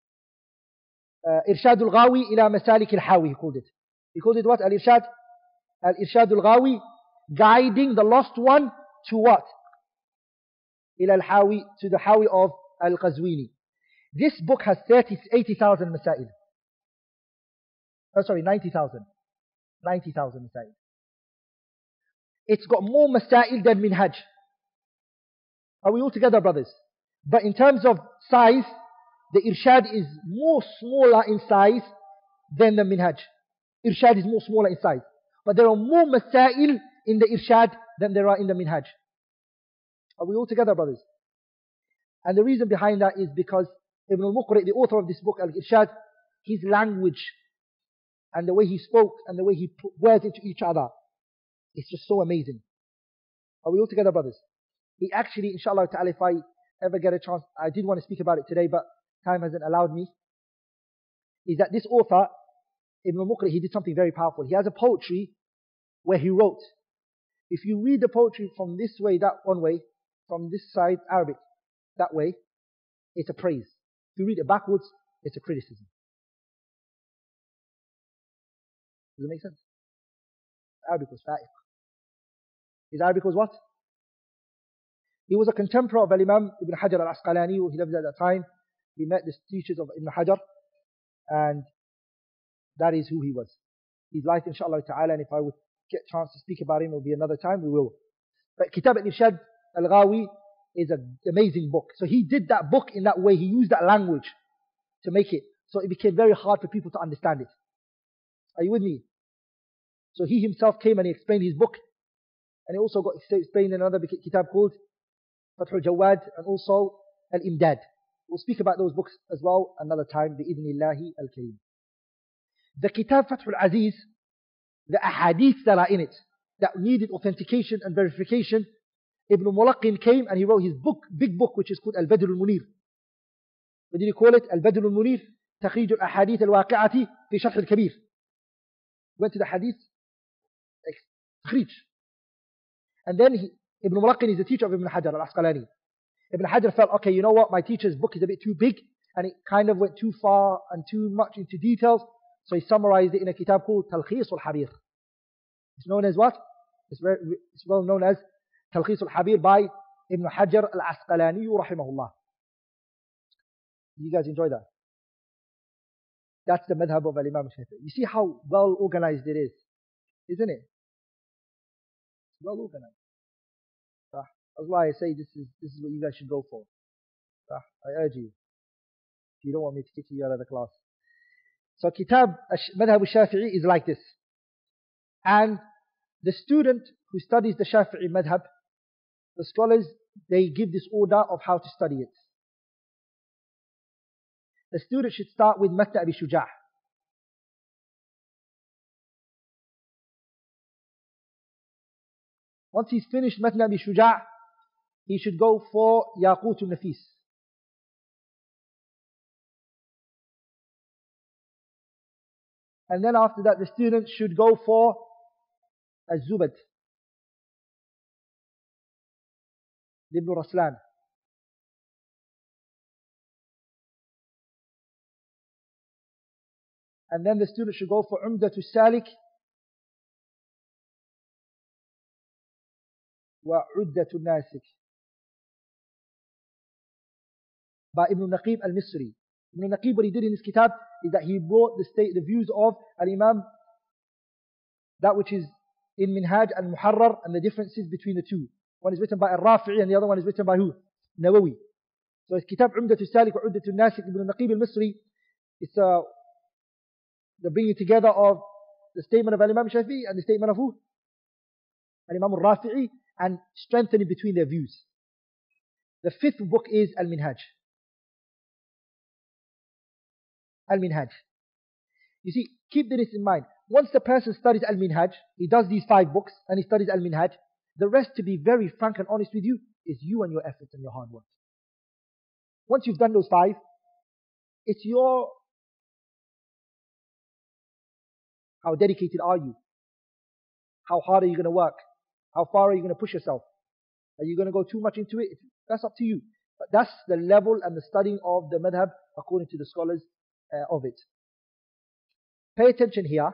Irshad al-Ghawi ila Masalik al-Hawi, he called it. He called it what? Al-Irshad al-Ghawi, guiding the lost one to what? Ila al-Hawi, to the Hawi of Al-Qazwini. This book has 80,000 masail. Oh, sorry, 90,000. 90,000 masail. It's got more masail than Minhaj. Are we all together, brothers? But in terms of size, the Irshad is more smaller in size than the Minhaj. Irshad is more smaller in size. But there are more masail in the Irshad than there are in the Minhaj. Are we all together, brothers? And the reason behind that is because Ibn al-Muqri, the author of this book, Al-Irshad, his language and the way he spoke and the way he put words into each other, it's just so amazing. Are we all together, brothers? He actually, inshallah ta'ala, if I ever get a chance, I did want to speak about it today, but time hasn't allowed me, is that this author, Ibn al-Muqri, he did something very powerful. He has a poetry where he wrote. If you read the poetry from this way, that one way, from this side, Arabic, that way, it's a praise. If you read it backwards, it's a criticism. Does it make sense? Arabic was fa'iq. His Arabic was what? He was a contemporary of Imam Ibn Hajar al-Asqalani, who he lived at that time. He met the teachers of Ibn Hajar, and that is who he was. His life, inshallah ta'ala, and if I would get a chance to speak about him, it will be another time, we will. But Kitab al-Irshad al-Ghawi is an amazing book. So he did that book in that way. He used that language to make it. So it became very hard for people to understand it. Are you with me? So he himself came and he explained his book. And he also got explained in another kitab called Fathul Jawad and also Al-Imdad. We'll speak about those books as well another time, bi-idhnillahi al-kareem. The kitab Fathul Aziz, the ahadith that are in it, that needed authentication and verification, Ibn Mulaqin came and he wrote his book, big book, which is called Al-Badr al-Munir. What did he call it? Al-Badr al-Munir, تخريج الأحاديث الواقعة في شرح الكبير. Went to the hadith, تخريج. And then Ibn Mulaqin is the teacher of Ibn Hajar al-Asqalani. Ibn Hajar felt, okay, you know what, my teacher's book is a bit too big, and it kind of went too far and too much into details, so he summarized it in a kitab called Talkhis al-Habir. It's known as what? It's well known as Talkhis al-Habir by Ibn Hajar al-Asqalani rahimahullah. You guys enjoy that? That's the madhab of Imam Shafi'i. You see how well organized it is, isn't it? It's well organized. That's why I say this is what you guys should go for. I urge you. If you don't want me to kick you out of the class. So Kitab Madhab al-Shafi'i is like this. And the student who studies the Shafi'i madhab, the scholars, they give this order of how to study it. The student should start with Matn Abi Shuja'. Once he's finished Matn Abi Shuja', he should go for Yaqut al-Nafis. And then after that, the student should go for Az-Zubad, Ibn Raslan. And then the student should go for Umdatul Salik wa Uddatul Nasik by Ibn Naqib al-Misri. Ibn Naqib, what he did in his kitab is that he brought the views of Al-Imam, that which is in Minhaj and Muharrar, and the differences between the two. One is written by Al-Rafi'i and the other one is written by who? Nawawi. So his kitab Umdatul Salik wa Uddatul Nasik, Ibn Naqib al-Misri, it's the bringing together of the statement of Al-Imam Shafi'i and the statement of who? Al-Imam al-Rafi'i, and strengthening between their views. The fifth book is Al-Minhaj. Al-Minhaj. You see, keep this in mind. Once the person studies Al-Minhaj, he does these 5 books and he studies Al-Minhaj, the rest, to be very frank and honest with you, is you and your efforts and your hard work. Once you've done those 5, it's your... How dedicated are you? How hard are you going to work? How far are you going to push yourself? Are you going to go too much into it? That's up to you. But that's the level and the studying of the madhab according to the scholars of it. Pay attention here.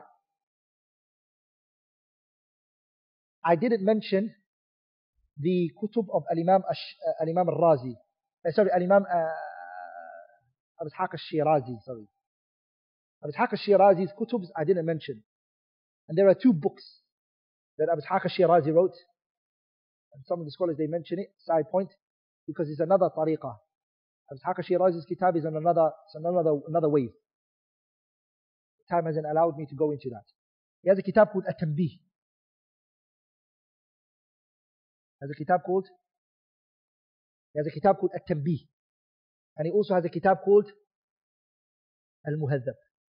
I didn't mention the kutub of Al-Imam al-Razi. Al-Imam Abu Ishaq al-Shirazi. Abu Ishaq al-Shirazi's kutubs I didn't mention. And there are 2 books that Abu Ishaq al-Shirazi wrote. And some of the scholars, they mention it, side point, because it's another tariqah. Abu Ishaq al-Shirazi's kitab is another way. Time hasn't allowed me to go into that. He has a kitab called At-Tanbih. He has a kitab called At-Tanbih. And he also has a kitab called Al-Muhadhab.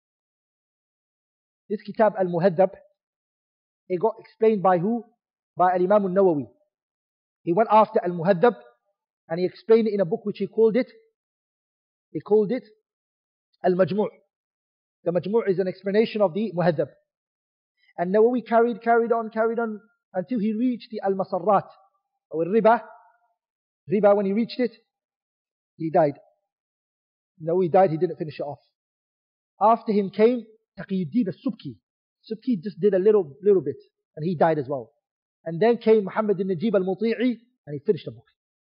This kitab Al-Muhadhab, it got explained by who? By Al-Imam al-Nawawi. He went after Al-Muhadhab and he explained it in a book which he called it Al-Majmu'. The Majmu' is an explanation of the Muhadhab. And Nawawi carried on until he reached the Al-Masarrat or Riba. Riba, when he reached it, he died. Nawawi died, he didn't finish it off. After him came Taqiyuddin al-Subki. Subki just did a little bit, and he died as well. And then came Muhammad al-Najib al-Muti'i, and he finished the book.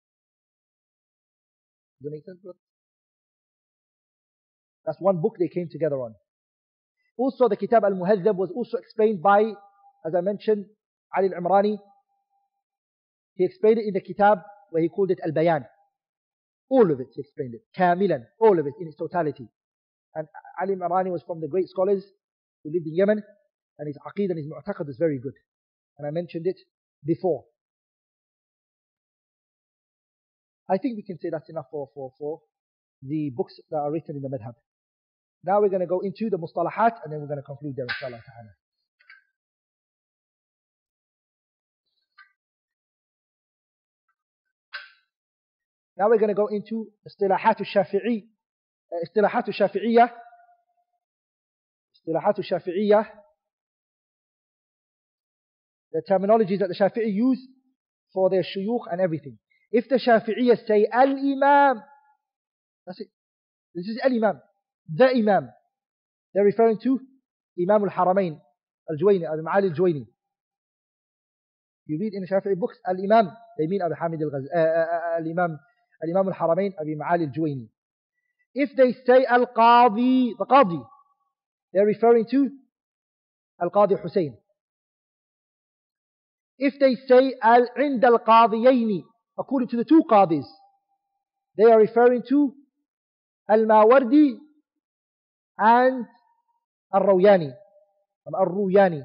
Does that make sense, bro? That's one book they came together on. Also, the Kitab al-Muhadhab was also explained by, as I mentioned, Ali al-Imrani. He explained it in the Kitab where he called it Al-Bayan. All of it, he explained it. Kamilan, all of it in its totality. And Ali al-Imrani was from the great scholars who lived in Yemen, and his aqeedah and his mu'taqad is very good. And I mentioned it before. I think we can say that's enough for the books that are written in the madhab. Now we're going to go into the mustalahat, and then we're going to conclude there, inshallah ta'ala. Now we're going to go into istilahat al-shafi'i, istilahat al-shafi'iyah, istilahat al-shafi'iyah, the terminologies that the Shafi'i use for their shuyukh and everything. If the Shafi'iyah say al-imam, that's it. This is al-imam, the imam. They're referring to Imam al-Haramain, al-Juwayni, Abu Ma'ali al-Juwayni. You read in the Shafi'i books, al-imam, they mean Abu Hamid al-Imam al-Haramain, Abu Ma'ali al-Juwayni. If they say al-Qadi, the Qadi, they're referring to al-Qadi Hussein. If they say al-Ind al-Qadiyayni, according to the two Qadis, they are referring to al-Mawardi and al-Rawayani, al-Ruyani.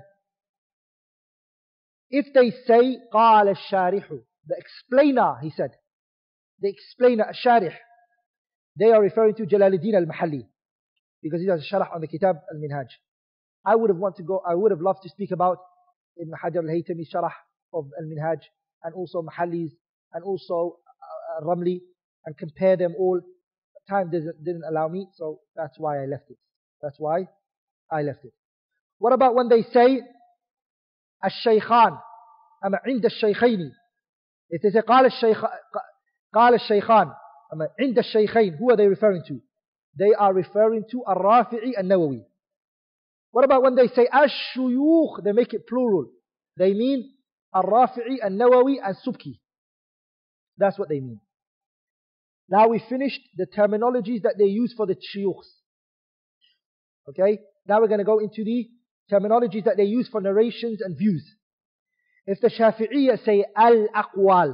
If they say قال الشارح, the explainer, he said, the explainer, al-Sharih, they are referring to Jalaluddin al-Mahalli, because he has a sharh on the Kitab al-Minhaj. I would have loved to speak about Ibn Hajar al-Haytami sharh of al-Minhaj, and also Mahalli's, and also Ramli, and compare them all. Time didn't allow me, so that's why I left it. That's why I left it. What about when they say الشيخان أما عند الشيخين? If they say قال الشيخان أما عند الشيخين, who are they referring to? They are referring to Al-Rafi'i and Nawawi. What about when they say الشيوخ? They make it plural. They mean Al-Rafi'i and Nawawi and Subki. That's what they mean. Now we finished the terminologies that they use for the shuyukhs. Okay? Now we're going to go into the terminologies that they use for narrations and views. If the Shafi'iyya say al-aqwal,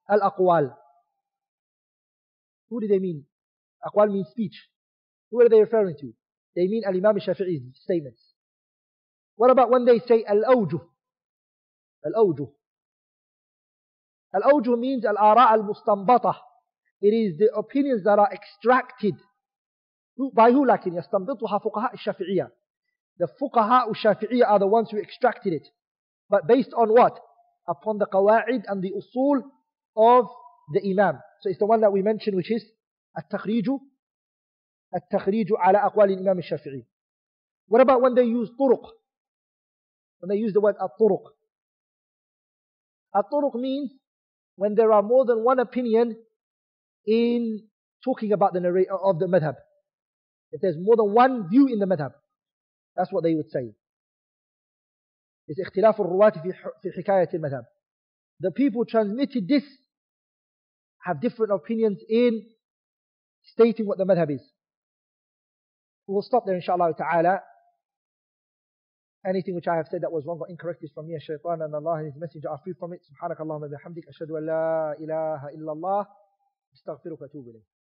who do they mean? Aqwal means speech. Who are they referring to? They mean al-Imam al-Shafi'i's statements. What about when they say al-awjuh? Al-awjuh. Al-awjuh means al-ara' al-mustanbatah. It is the opinions that are extracted. By who lakin? يستنبطها فقهاء الشافعية. The fuqaha al-Shafi'iyya are the ones who extracted it. But based on what? Upon the qawa'id and the usul of the Imam. So it's the one that we mentioned, which is التخريج على أقوال الإمام الشافعي. What about when they use طرق? When they use the word الطرق. الطرق means when there are more than one opinion in talking about the madhab. If there's more than one view in the madhab, that's what they would say. It's اختلاف الرواة في حكاية المذهب. The people transmitted this have different opinions in stating what the madhab is. We'll stop there inshallah ta'ala. Anything which I have said that was wrong or incorrect is from me, shaitan, and Allah and His Messenger are free from it. Subhanakallahumma bihamdik, ashhadu an la ilaha illallah, astaghfiruka wa atubu ilayk.